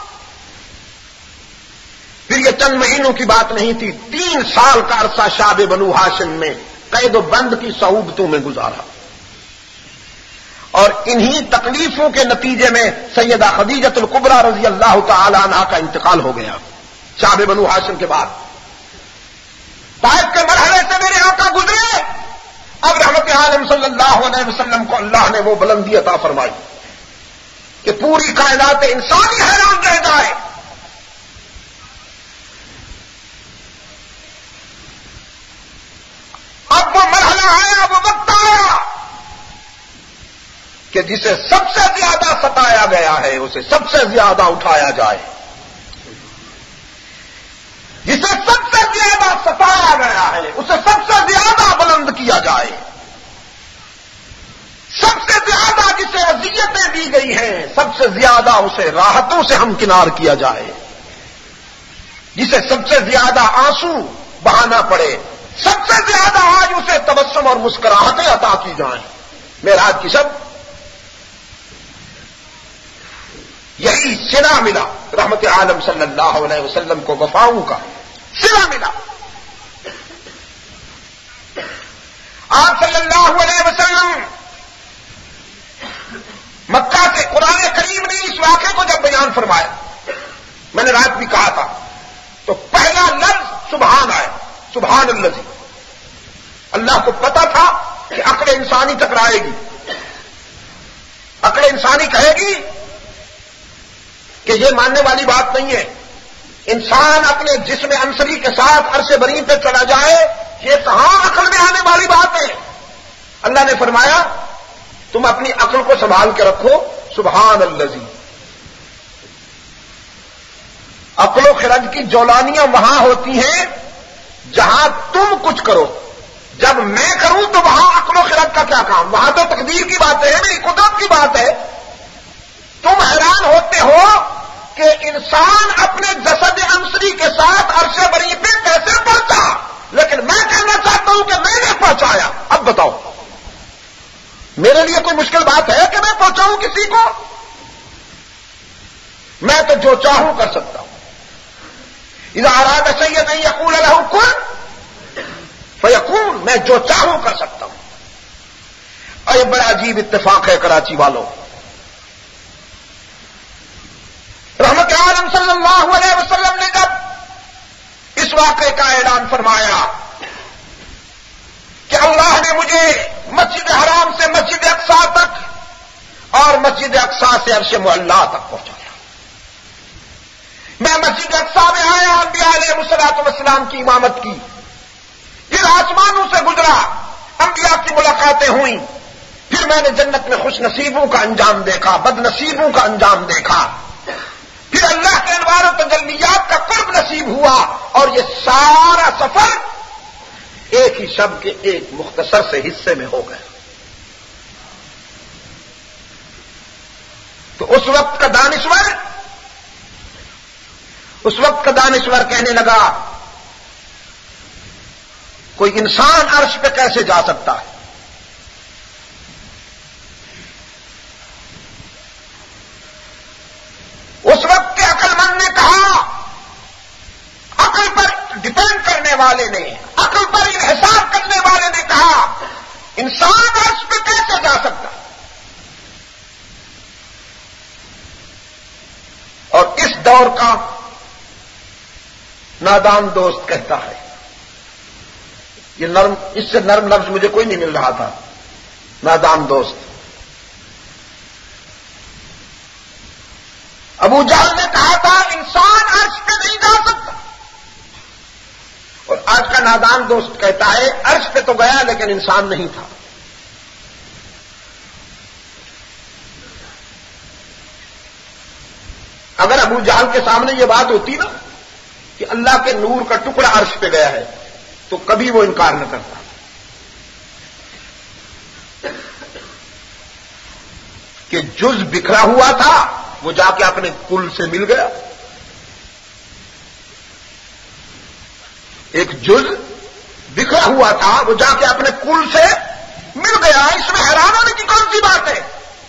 پھر یہ چند مہینوں کی بات نہیں تھی, تین سال کا عرصہ شعب بنو ہاشم میں قید و بند کی صعوبتوں میں گزارا. اور انہی تکلیفوں کے نتیجے میں سیدہ خدیجہ الکبریٰ رضی اللہ تعالی عنہا کا انتقال ہو گیا. شعب بنو ہاشم کے بعد طائف کے مرحلے سے میرے آقا گزرے. اب رحمت عالم صلی اللہ علیہ وسلم کو اللہ نے وہ بلندی عطا فرمائی کہ پوری کائنات انسانی حیران رہ جائے. اب وہ مرحلہ آیا, وہ وقت آیا کہ جسے سب سے زیادہ ستایا گیا ہے اسے سب سے زیادہ اٹھایا جائے, جسے سب سے زیادہ ستایا گیا ہے اسے سب سے زیادہ بلند کیا جائے. سب سے زیادہ جسے اذیتیں دی گئی ہیں، سب سے زیادہ اسے راحتوں سے ہمکنار کیا جائے، جسے سب سے زیادہ آنسو بہانا پڑے، سب سے زیادہ آج اسے تبسم اور مسکراہٹیں عطا کی جائیں۔ معراج کی شب یہی صلہ ملا، رحمت عالم صلی اللہ علیہ وسلم کو وفاؤں کا صلہ ملا۔ آپ صلی اللہ علیہ وسلم مکہ سے قرآن کریم نے اس واقعے کو جب بیان فرمایا، میں نے رات بھی کہا تھا، تو پہلا لفظ سبحان آیا، سبحان الذی۔ اللہ کو پتا تھا کہ عقل انسانی ٹکرائے گی، عقل انسانی کہے گی کہ یہ ماننے والی بات نہیں ہے، انسان اپنے جسم عنصری کے ساتھ عرش بریں پہ چلا جائے، یہ کہاں عقل میں آنے والی بات ہے۔ اللہ نے فرمایا تم اپنی عقل کو سنبھال کے رکھو، سبحان الذی۔ عقل و خرد کی جولانیاں وہاں ہوتی ہیں جہاں تم کچھ کرو، جب میں کروں تو وہاں عقل و خرد کا کیا کام، وہاں تو تقدیر کی بات ہے، میری قدرت کی بات ہے۔ تم حیران ہوتے ہو کہ انسان اپنے جسد عنصری کے ساتھ عرش بری پہ کیسے پہنچا، لیکن میں کہنا چاہتا ہوں کہ میں نے پہنچایا۔ اب بتاؤ میرے لیے کوئی مشکل بات ہے کہ میں پہنچاؤں کسی کو؟ میں تو جو چاہوں کر سکتا ہوں۔ اذا اراد سید ان یقول له کن فیکون، میں جو چاہوں کر سکتا ہوں۔ اور یہ بڑا عجیب اتفاق ہے کراچی والوں، رحمت عالم صلی اللہ علیہ وسلم نے جب اس واقعے کا اعلان فرمایا کہ اللہ نے مجھے مسجد حرام سے مسجد اقصی تک اور مسجد اقصی سے عرش معلی تک پہنچایا، میں مسجد اقصی میں آیا، انبیاء علیہ الصلوۃ والسلام کی امامت کی، پھر آسمانوں سے گزرا، انبیاء کی ملاقاتیں ہوئیں، پھر میں نے جنت میں خوش نصیبوں کا انجام دیکھا، بد نصیبوں کا انجام دیکھا، پھر اللہ کے انوار و تجلیات کا قرب نصیب ہوا، اور یہ سارا سفر ایک ہی شب کے ایک مختصر سے حصے میں ہو گیا۔ تو اس وقت کا دانشور اس وقت کا دانشور کہنے لگا کوئی انسان عرش پہ کیسے جا سکتا ہے؟ اس وقت کے عقل مند نے کہا، عقل پر ڈپینڈ کرنے والے نے، عقل پر انحصار کرنے والے نے کہا انسان عرش پہ کیسے جا سکتا؟ اور اس دور کا نادان دوست کہتا ہے، یہ نرم، اس سے نرم لفظ مجھے کوئی نہیں مل رہا تھا، نادان دوست۔ ابو جہل نے کہا تھا انسان عرش پہ نہیں جا سکتا، اور آج کا نادان دوست کہتا ہے عرش پہ تو گیا لیکن انسان نہیں تھا۔ اگر ابو جہل کے سامنے یہ بات ہوتی نا کہ اللہ کے نور کا ٹکڑا عرش پہ گیا ہے تو کبھی وہ انکار نہ کرتا۔ کہ جز بکھرا ہوا تھا وہ جا کے اپنے کل سے مل گیا، ایک جز بکھرا ہوا تھا وہ جا کے اپنے کل سے مل گیا، اس میں حیران ہونے کی کون سی بات ہے؟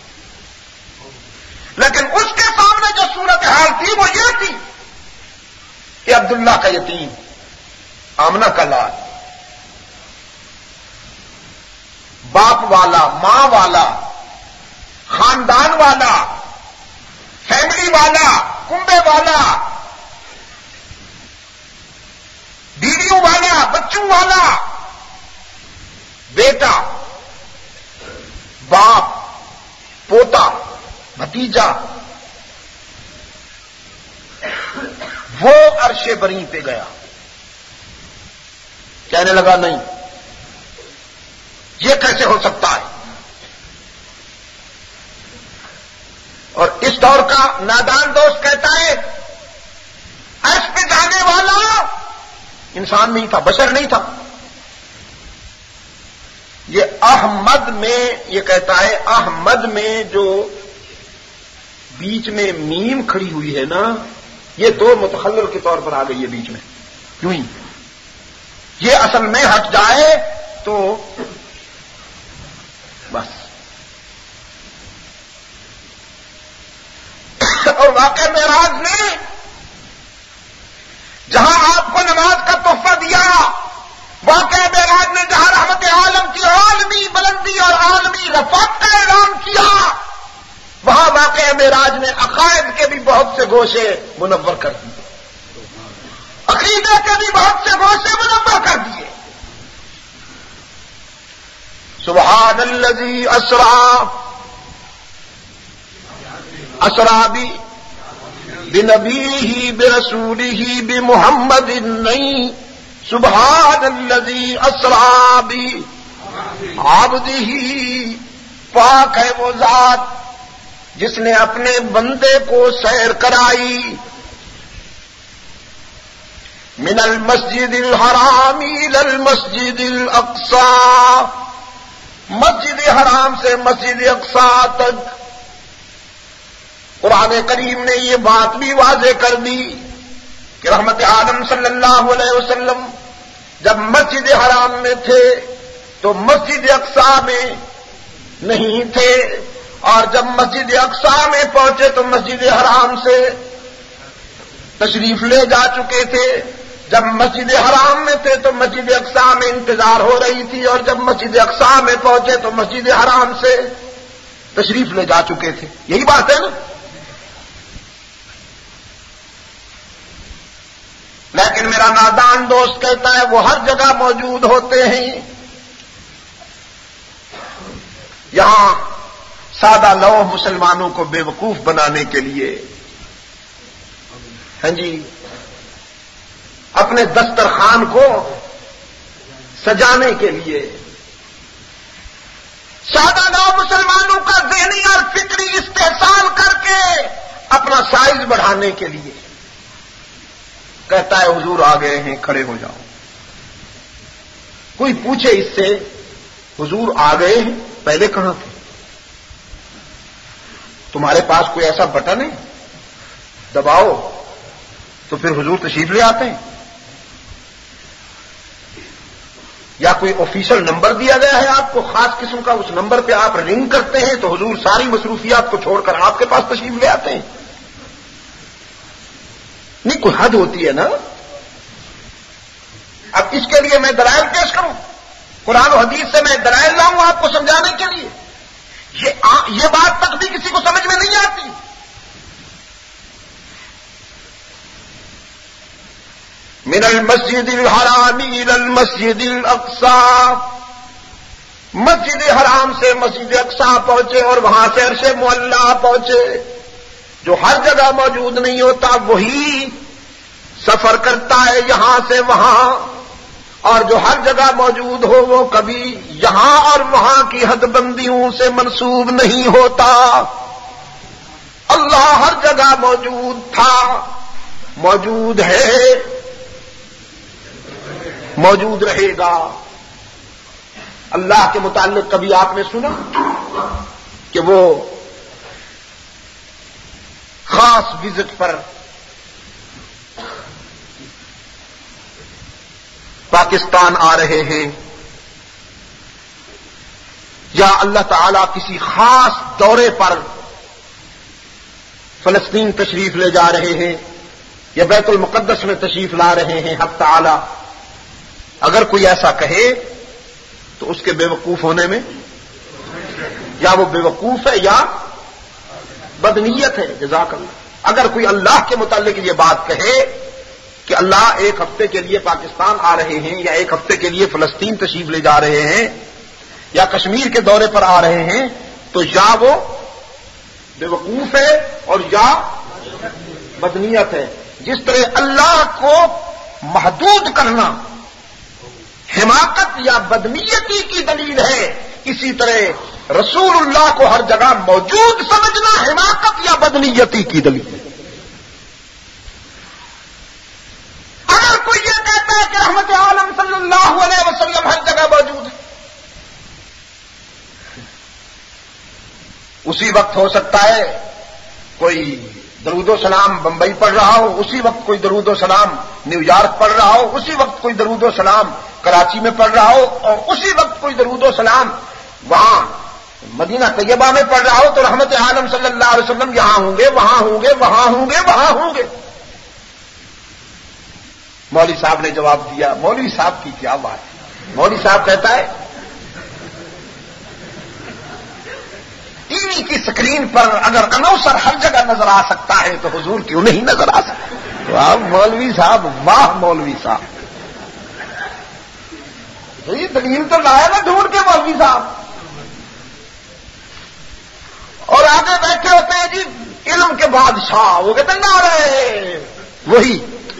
لیکن اس کے سامنے جو صورت حال تھی وہ یہ تھی کہ عبداللہ کا یتیم، آمنہ کا لال، باپ والا، ماں والا، خاندان والا، فیملی والا، کنبے والا، بیویوں والا، بچوں والا، بیٹا، باپ، پوتا، بھتیجا، وہ عرش بری پہ گیا۔ کہنے لگا نہیں، یہ کیسے ہو سکتا ہے؟ اور اس دور کا نادان دوست کہتا ہے عرش پہ جانے والا انسان نہیں تھا، بشر نہیں تھا، یہ احمد میں یہ کہتا ہے احمد میں جو بیچ میں میم کھڑی ہوئی ہے نا، یہ دو متخلل کے طور پر آ گئی ہے بیچ میں، کیوں ہی یہ اصل میں ہٹ جائے تو بس. اور واقعہ معراج نے جہاں آپ کو نماز کا تحفہ دیا، واقعہ معراج نے جہاں رحمت عالم کی عالمی بلندی اور عالمی رفعت کا اعلان کیا، وہاں واقعہ معراج نے عقائد کے بھی بہت سے گوشے منور کر دیے، عقیدے کے بھی بہت سے گوشے منور کر دیے. سبحان الذی اسرا اسرا بی بنبیہ برسولہ بمحمد، نہیں، سبحان الذی اسرا بی عبدہ، پاک ہے وہ ذات جس نے اپنے بندے کو سیر کرائی، من المسجد الحرام الى المسجد الاقصی، مسجد حرام سے مسجد اقصی تک. قرآن کریم نے یہ بات بھی واضح کر دی کہ رحمت عالم صلی اللہ علیہ وسلم جب مسجد حرام میں تھے تو مسجد اقصی میں نہیں تھے، اور جب مسجد اقصی میں پہنچے تو مسجد حرام سے تشریف لے جا چکے تھے. جب مسجد حرام میں تھے تو مسجد اقصی میں انتظار ہو رہی تھی، اور جب مسجد اقصی میں پہنچے تو مسجد حرام سے تشریف لے جا چکے تھے. یہی بات ہے نا. لیکن میرا نادان دوست کہتا ہے وہ ہر جگہ موجود ہوتے ہیں. یہاں سادہ لو مسلمانوں کو بے وقوف بنانے کے لیے، ہاں جی، اپنے دسترخوان کو سجانے کے لیے، سادہ لو مسلمانوں کا ذہنی اور فکری استحصال کر کے اپنا سائز بڑھانے کے لیے کہتا ہے حضور آ گئے ہیں، کھڑے ہو جاؤ. کوئی پوچھے اس سے حضور آ گئے ہیں، پہلے کہاں تھے؟ تمہارے پاس کوئی ایسا بٹن ہے دباؤ تو پھر حضور تشریف لے آتے ہیں؟ یا کوئی آفیشل نمبر دیا گیا ہے آپ کو خاص قسم کا، اس نمبر پہ آپ رنگ کرتے ہیں تو حضور ساری مصروفیات کو چھوڑ کر آپ کے پاس تشریف لے آتے ہیں؟ نہیں، کوئی حد ہوتی ہے نا. اب اس کے لیے میں دلائل پیش کروں، قرآن و حدیث سے میں دلائل لاؤں آپ کو سمجھانے کے لیے. یہ آ, یہ بات تک بھی کسی کو سمجھ میں نہیں آتی. من المسجد الحرام الى المسجد الاقصی، مسجد حرام سے مسجد اقصی پہنچے اور وہاں سے عرش معلی پہنچے. جو ہر جگہ موجود نہیں ہوتا وہی سفر کرتا ہے یہاں سے وہاں، اور جو ہر جگہ موجود ہو وہ کبھی یہاں اور وہاں کی حد بندیوں سے منسوب نہیں ہوتا. اللہ ہر جگہ موجود تھا، موجود ہے، موجود رہے گا. اللہ کے متعلق کبھی آپ نے سنا کہ وہ خاص وزٹ پر پاکستان آ رہے ہیں، یا اللہ تعالیٰ کسی خاص دورے پر فلسطین تشریف لے جا رہے ہیں یا بیت المقدس میں تشریف لا رہے ہیں حق تعالیٰ؟ اگر کوئی ایسا کہے تو اس کے بے وقوف ہونے میں یا وہ بے وقوف ہے یا بدنیت ہے. جزاک اللہ. اگر کوئی اللہ کے متعلق یہ بات کہے کہ اللہ ایک ہفتے کے لیے پاکستان آ رہے ہیں یا ایک ہفتے کے لیے فلسطین تشریف لے جا رہے ہیں یا کشمیر کے دورے پر آ رہے ہیں، تو یا وہ بے وقوف ہے اور یا بدنیت ہے. جس طرح اللہ کو محدود کرنا حماقت یا بدنیتی کی دلیل ہے، اسی طرح رسول اللہ کو ہر جگہ موجود سمجھنا حماقت یا بدنیتی کی دلیل ہے. اگر کوئی یہ کہتا ہے کہ رحمت عالم صلی اللہ علیہ وسلم ہر جگہ موجود ہے، اسی وقت ہو سکتا ہے کوئی درود و سلام بمبئی پڑھ رہا ہو، اسی وقت کوئی درود و سلام نیو یارک پڑھ رہا ہو، اسی وقت کوئی درود و سلام کراچی میں پڑھ رہا ہو، اور اسی وقت کوئی درود و سلام وہاں مدینہ طیبہ میں پڑھ رہا ہو، تو رحمت عالم صلی اللہ علیہ وسلم یہاں ہوں گے، وہاں ہوں گے، وہاں ہوں گے، وہاں ہوں گے۔ مولوی صاحب نے جواب دیا، مولوی صاحب کی کیا بات ہے، مولوی صاحب کہتا ہے ٹی وی کی سکرین پر اگر انوسر ہر جگہ نظر آ سکتا ہے تو حضور کیوں نہیں نظر آ سکتا؟ واہ مولوی صاحب، واہ مولوی صاحب، یہ دلیل تو لایا نا ڈھونڈ کے مولوی صاحب، اور آگے بیٹھے ہوتے ہیں جی علم کے بادشاہ، وہ کہتے ہیں نعرہ، وہی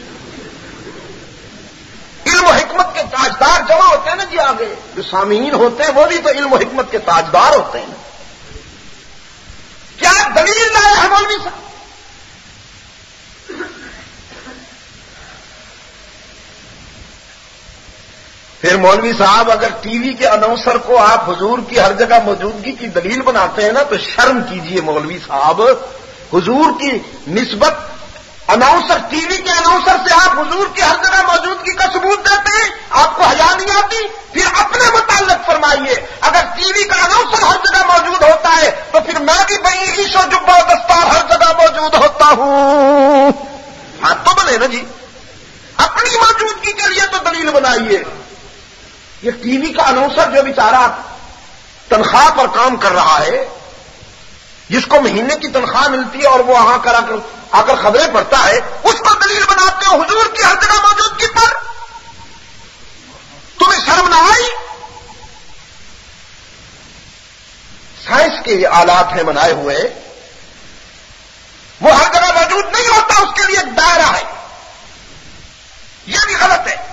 علم و حکمت کے تاجدار جمع ہوتے ہیں نا جی آگے، جو سامعین ہوتے ہیں وہ بھی تو علم و حکمت کے تاجدار ہوتے ہیں۔ کیا دلیل لائے ہیں مولوی صاحب؟ پھر مولوی صاحب اگر ٹی وی کے اناؤنسر کو آپ حضور کی ہر جگہ موجودگی کی دلیل بناتے ہیں نا تو شرم کیجئے مولوی صاحب، حضور کی نسبت اناؤنسر ٹی وی کے اناؤنسر سے آپ حضور کی ہر جگہ موجودگی کا ثبوت دیتے ہیں، آپ کو حیا نہیں آتی؟ پھر اپنے متعلق فرمائیے، اگر ٹی وی کا اناؤنسر ہر جگہ موجود ہوتا ہے تو پھر میں بھی بھائی عیش و جبہ و دستار ہر جگہ موجود ہوتا ہوں، ہاتھ تو بنے نا جی، اپنی موجودگی کے لیے تو دلیل بنائیے۔ یہ ٹی وی کا اناؤنسر جو بیچارہ تنخواہ پر کام کر رہا ہے، جس کو مہینے کی تنخواہ ملتی ہے اور وہ وہاں کر آ کر خبریں پڑھتا ہے، اس کو دلیل بناتے ہو حضور کی ہر جگہ موجودگی پر؟ تمہیں شرم نہ آئی؟ سائنس کے یہ آلات ہیں بنائے ہوئے، وہ ہر جگہ موجود نہیں ہوتا، اس کے لیے ایک دائرہ ہے، یہ بھی غلط ہے۔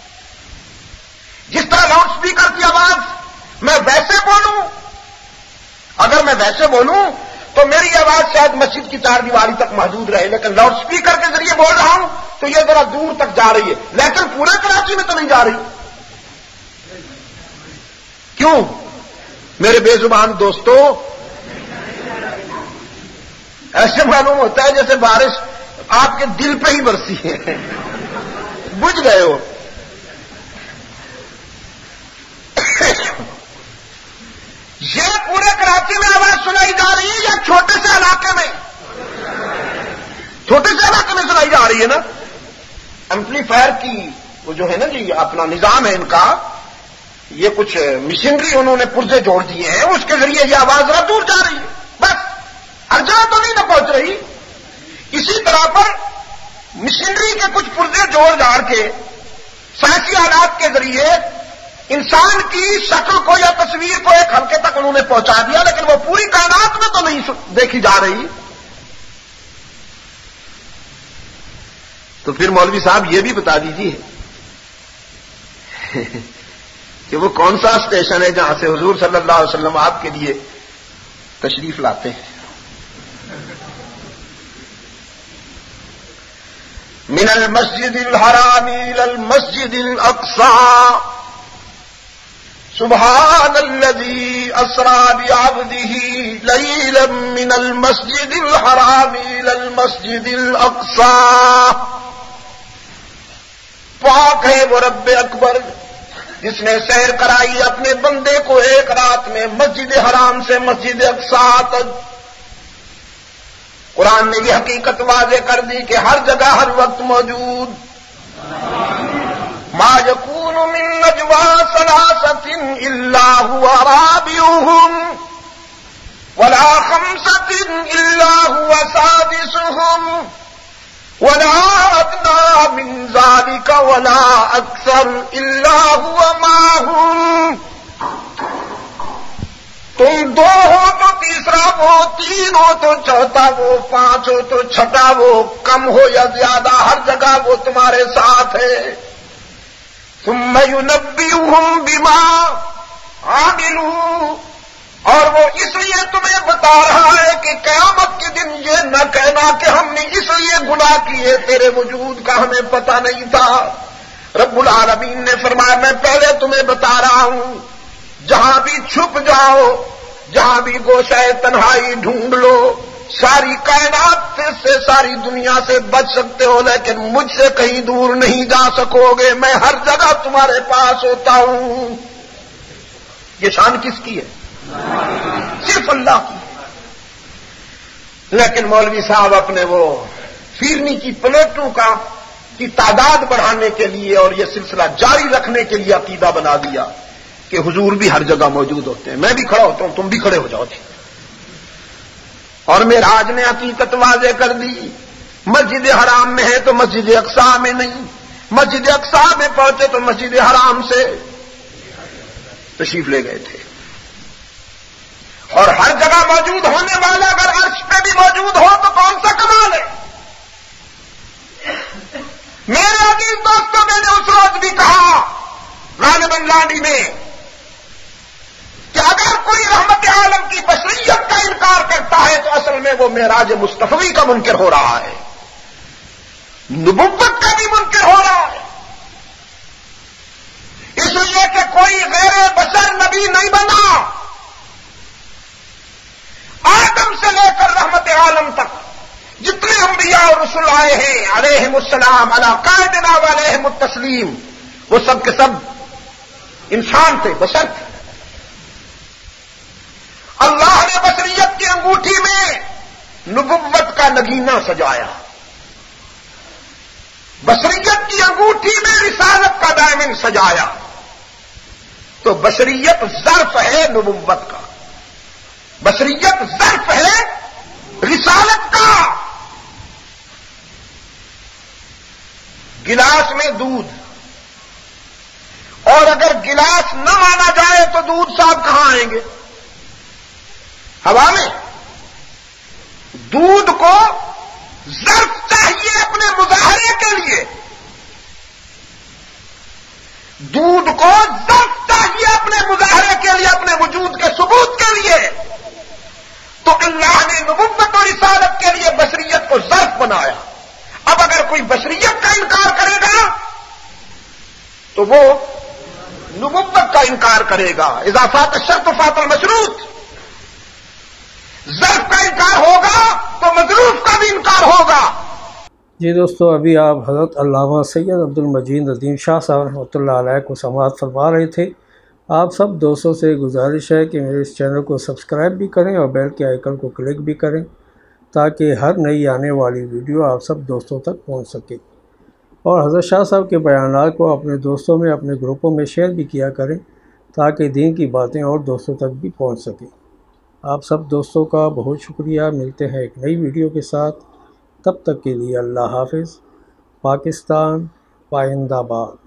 جس طرح لاؤڈ اسپیکر کی آواز میں ویسے بولوں، اگر میں ویسے بولوں تو میری آواز شاید مسجد کی چار دیواری تک محدود رہے، لیکن لاؤڈ اسپیکر کے ذریعے بول رہا ہوں تو یہ ذرا دور تک جا رہی ہے، لیکن پورے کراچی میں تو نہیں جا رہی۔ کیوں میرے بے زبان دوستوں؟ ایسے معلوم ہوتا ہے جیسے بارش آپ کے دل پہ ہی برسی ہے، بجھ گئے ہو۔ یہ پورے کراچی میں آواز سنائی جا رہی ہے یا چھوٹے سے علاقے میں؟ چھوٹے سے علاقے میں سنائی جا رہی ہے نا۔ ایمپلیفائر کی وہ جو ہے نا جی اپنا نظام ہے ان کا، یہ کچھ مشینری انہوں نے پرزے جوڑ دیے ہیں، اس کے ذریعے یہ آواز ذرا دور جا رہی ہے، بس ہر جگہ تو نہیں نہ پہنچ رہی۔ اسی طرح پر مشینری کے کچھ پرزے جوڑ جاڑ کے سائنسی آلات کے ذریعے انسان کی شکل کو یا تصویر کو ایک حلقے تک انہوں نے پہنچا دیا، لیکن وہ پوری کائنات میں تو نہیں دیکھی جا رہی۔ تو پھر مولوی صاحب یہ بھی بتا دیجیے کہ وہ کون سا اسٹیشن ہے جہاں سے حضور صلی اللہ علیہ وسلم آپ کے لیے تشریف لاتے ہیں؟ من المسجد الحرام الى المسجد الاقصى سبحان الذي اسرى بعبده ليلا من المسجد الحرام الى المسجد الاقصى۔ پاک ہے وہ رب اکبر جس نے سیر کرائی اپنے بندے کو ایک رات میں مسجد حرام سے مسجد اقصیٰ تک۔ قرآن نے یہ حقیقت واضح کر دی کہ ہر جگہ ہر وقت موجود۔ ما یکون من نجوى ثلاثة الا هو رابعهم ولا خمسة الا هو سادسهم ولا ادنى من ذلك ولا اكثر الا هو معهم۔ تم دو ہو تو تیسرا وہ، تین ہو تو چوتھا وہ، پانچ ہو تو چھٹا وہ، کم ہو یا زیادہ ہر جگہ وہ تمہارے ساتھ ہے۔ ثم ينبئهم بما عملوا، اور وہ اس لیے تمہیں بتا رہا ہے کہ قیامت کے دن یہ نہ کہنا کہ ہم نے اس لیے گناہ کیے تیرے وجود کا ہمیں پتہ نہیں تھا۔ رب العالمین نے فرمایا میں پہلے تمہیں بتا رہا ہوں، جہاں بھی چھپ جاؤ، جہاں بھی گوشہ تنہائی ڈھونڈ لو، ساری کائنات سے ساری دنیا سے بچ سکتے ہو، لیکن مجھ سے کہیں دور نہیں جا سکو گے، میں ہر جگہ تمہارے پاس ہوتا ہوں۔ یہ شان کس کی ہے؟ صرف اللہ کی۔ لیکن مولوی صاحب اپنے وہ فیرنی کی پلیٹوں کا کی تعداد بڑھانے کے لیے اور یہ سلسلہ جاری رکھنے کے لیے عقیدہ بنا دیا کہ حضور بھی ہر جگہ موجود ہوتے ہیں، میں بھی کھڑا ہوتا ہوں، تم بھی کھڑے ہو جاؤ جی۔ اور معراج نے حقیقت واضح کر دی، مسجد حرام میں ہے تو مسجد اقصی میں نہیں، مسجد اقصی میں پہنچے تو مسجد حرام سے تشریف لے گئے تھے۔ اور ہر جگہ موجود ہونے والا اگر عرش پہ بھی موجود ہو تو کون سا کمال ہے؟ میرے عزیز دوستوں، میں نے اس روز بھی کہا غالباً لانڈی میں کہ اگر کوئی رحمت عالم کی بشریت کا انکار کرتا ہے تو اصل میں وہ معراج مصطفی کا منکر ہو رہا ہے، نبوت کا بھی منکر ہو رہا ہے، اس لیے کہ کوئی غیر بشر نبی نہیں بنا۔ آدم سے لے کر رحمت عالم تک جتنے انبیاء اور رسول آئے ہیں علیہم السلام علی قائدنا و علیہم التسلیم، وہ سب کے سب انسان تھے، بشر تھے۔ اللہ نے بشریت کی انگوٹھی میں نبوت کا نگینہ سجایا، بشریت کی انگوٹھی میں رسالت کا ڈائمنڈ سجایا، تو بشریت ظرف ہے نبوت کا، بشریت ظرف ہے رسالت کا۔ گلاس میں دودھ، اور اگر گلاس نہ مانا جائے تو دودھ صاحب کہاں آئیں گے؟ ہوا میں۔ دودھ کو ظرف چاہیے اپنے مظاہرے کے لیے، دودھ کو ظرف چاہیے اپنے مظاہرے کے لیے، اپنے وجود کے ثبوت کے لیے، تو اللہ نے نبوت اور رسالت کے لیے بشریت کو ظرف بنایا۔ اب اگر کوئی بشریت کا انکار کرے گا تو وہ نبوت کا انکار کرے گا۔ اضافات الشرط فات المشروط، ظرف کا انکار ہوگا تو مظروف کا بھی انکار ہوگا۔ جی دوستو، ابھی آپ حضرت علامہ سید عبد المجید ندیم شاہ صاحب رحمۃ اللہ علیہ کو سماعت فرما رہے تھے۔ آپ سب دوستوں سے گزارش ہے کہ میرے اس چینل کو سبسکرائب بھی کریں اور بیل کے آئیکن کو کلک بھی کریں تاکہ ہر نئی آنے والی ویڈیو آپ سب دوستوں تک پہنچ سکے، اور حضرت شاہ صاحب کے بیانات کو اپنے دوستوں میں، اپنے گروپوں میں شیئر بھی کیا کریں تاکہ دین کی باتیں اور دوستوں تک بھی پہنچ سکیں۔ آپ سب دوستوں کا بہت شکریہ۔ ملتے ہیں ایک نئی ویڈیو کے ساتھ، تب تک کے لیے اللہ حافظ۔ پاکستان پائندہ باد۔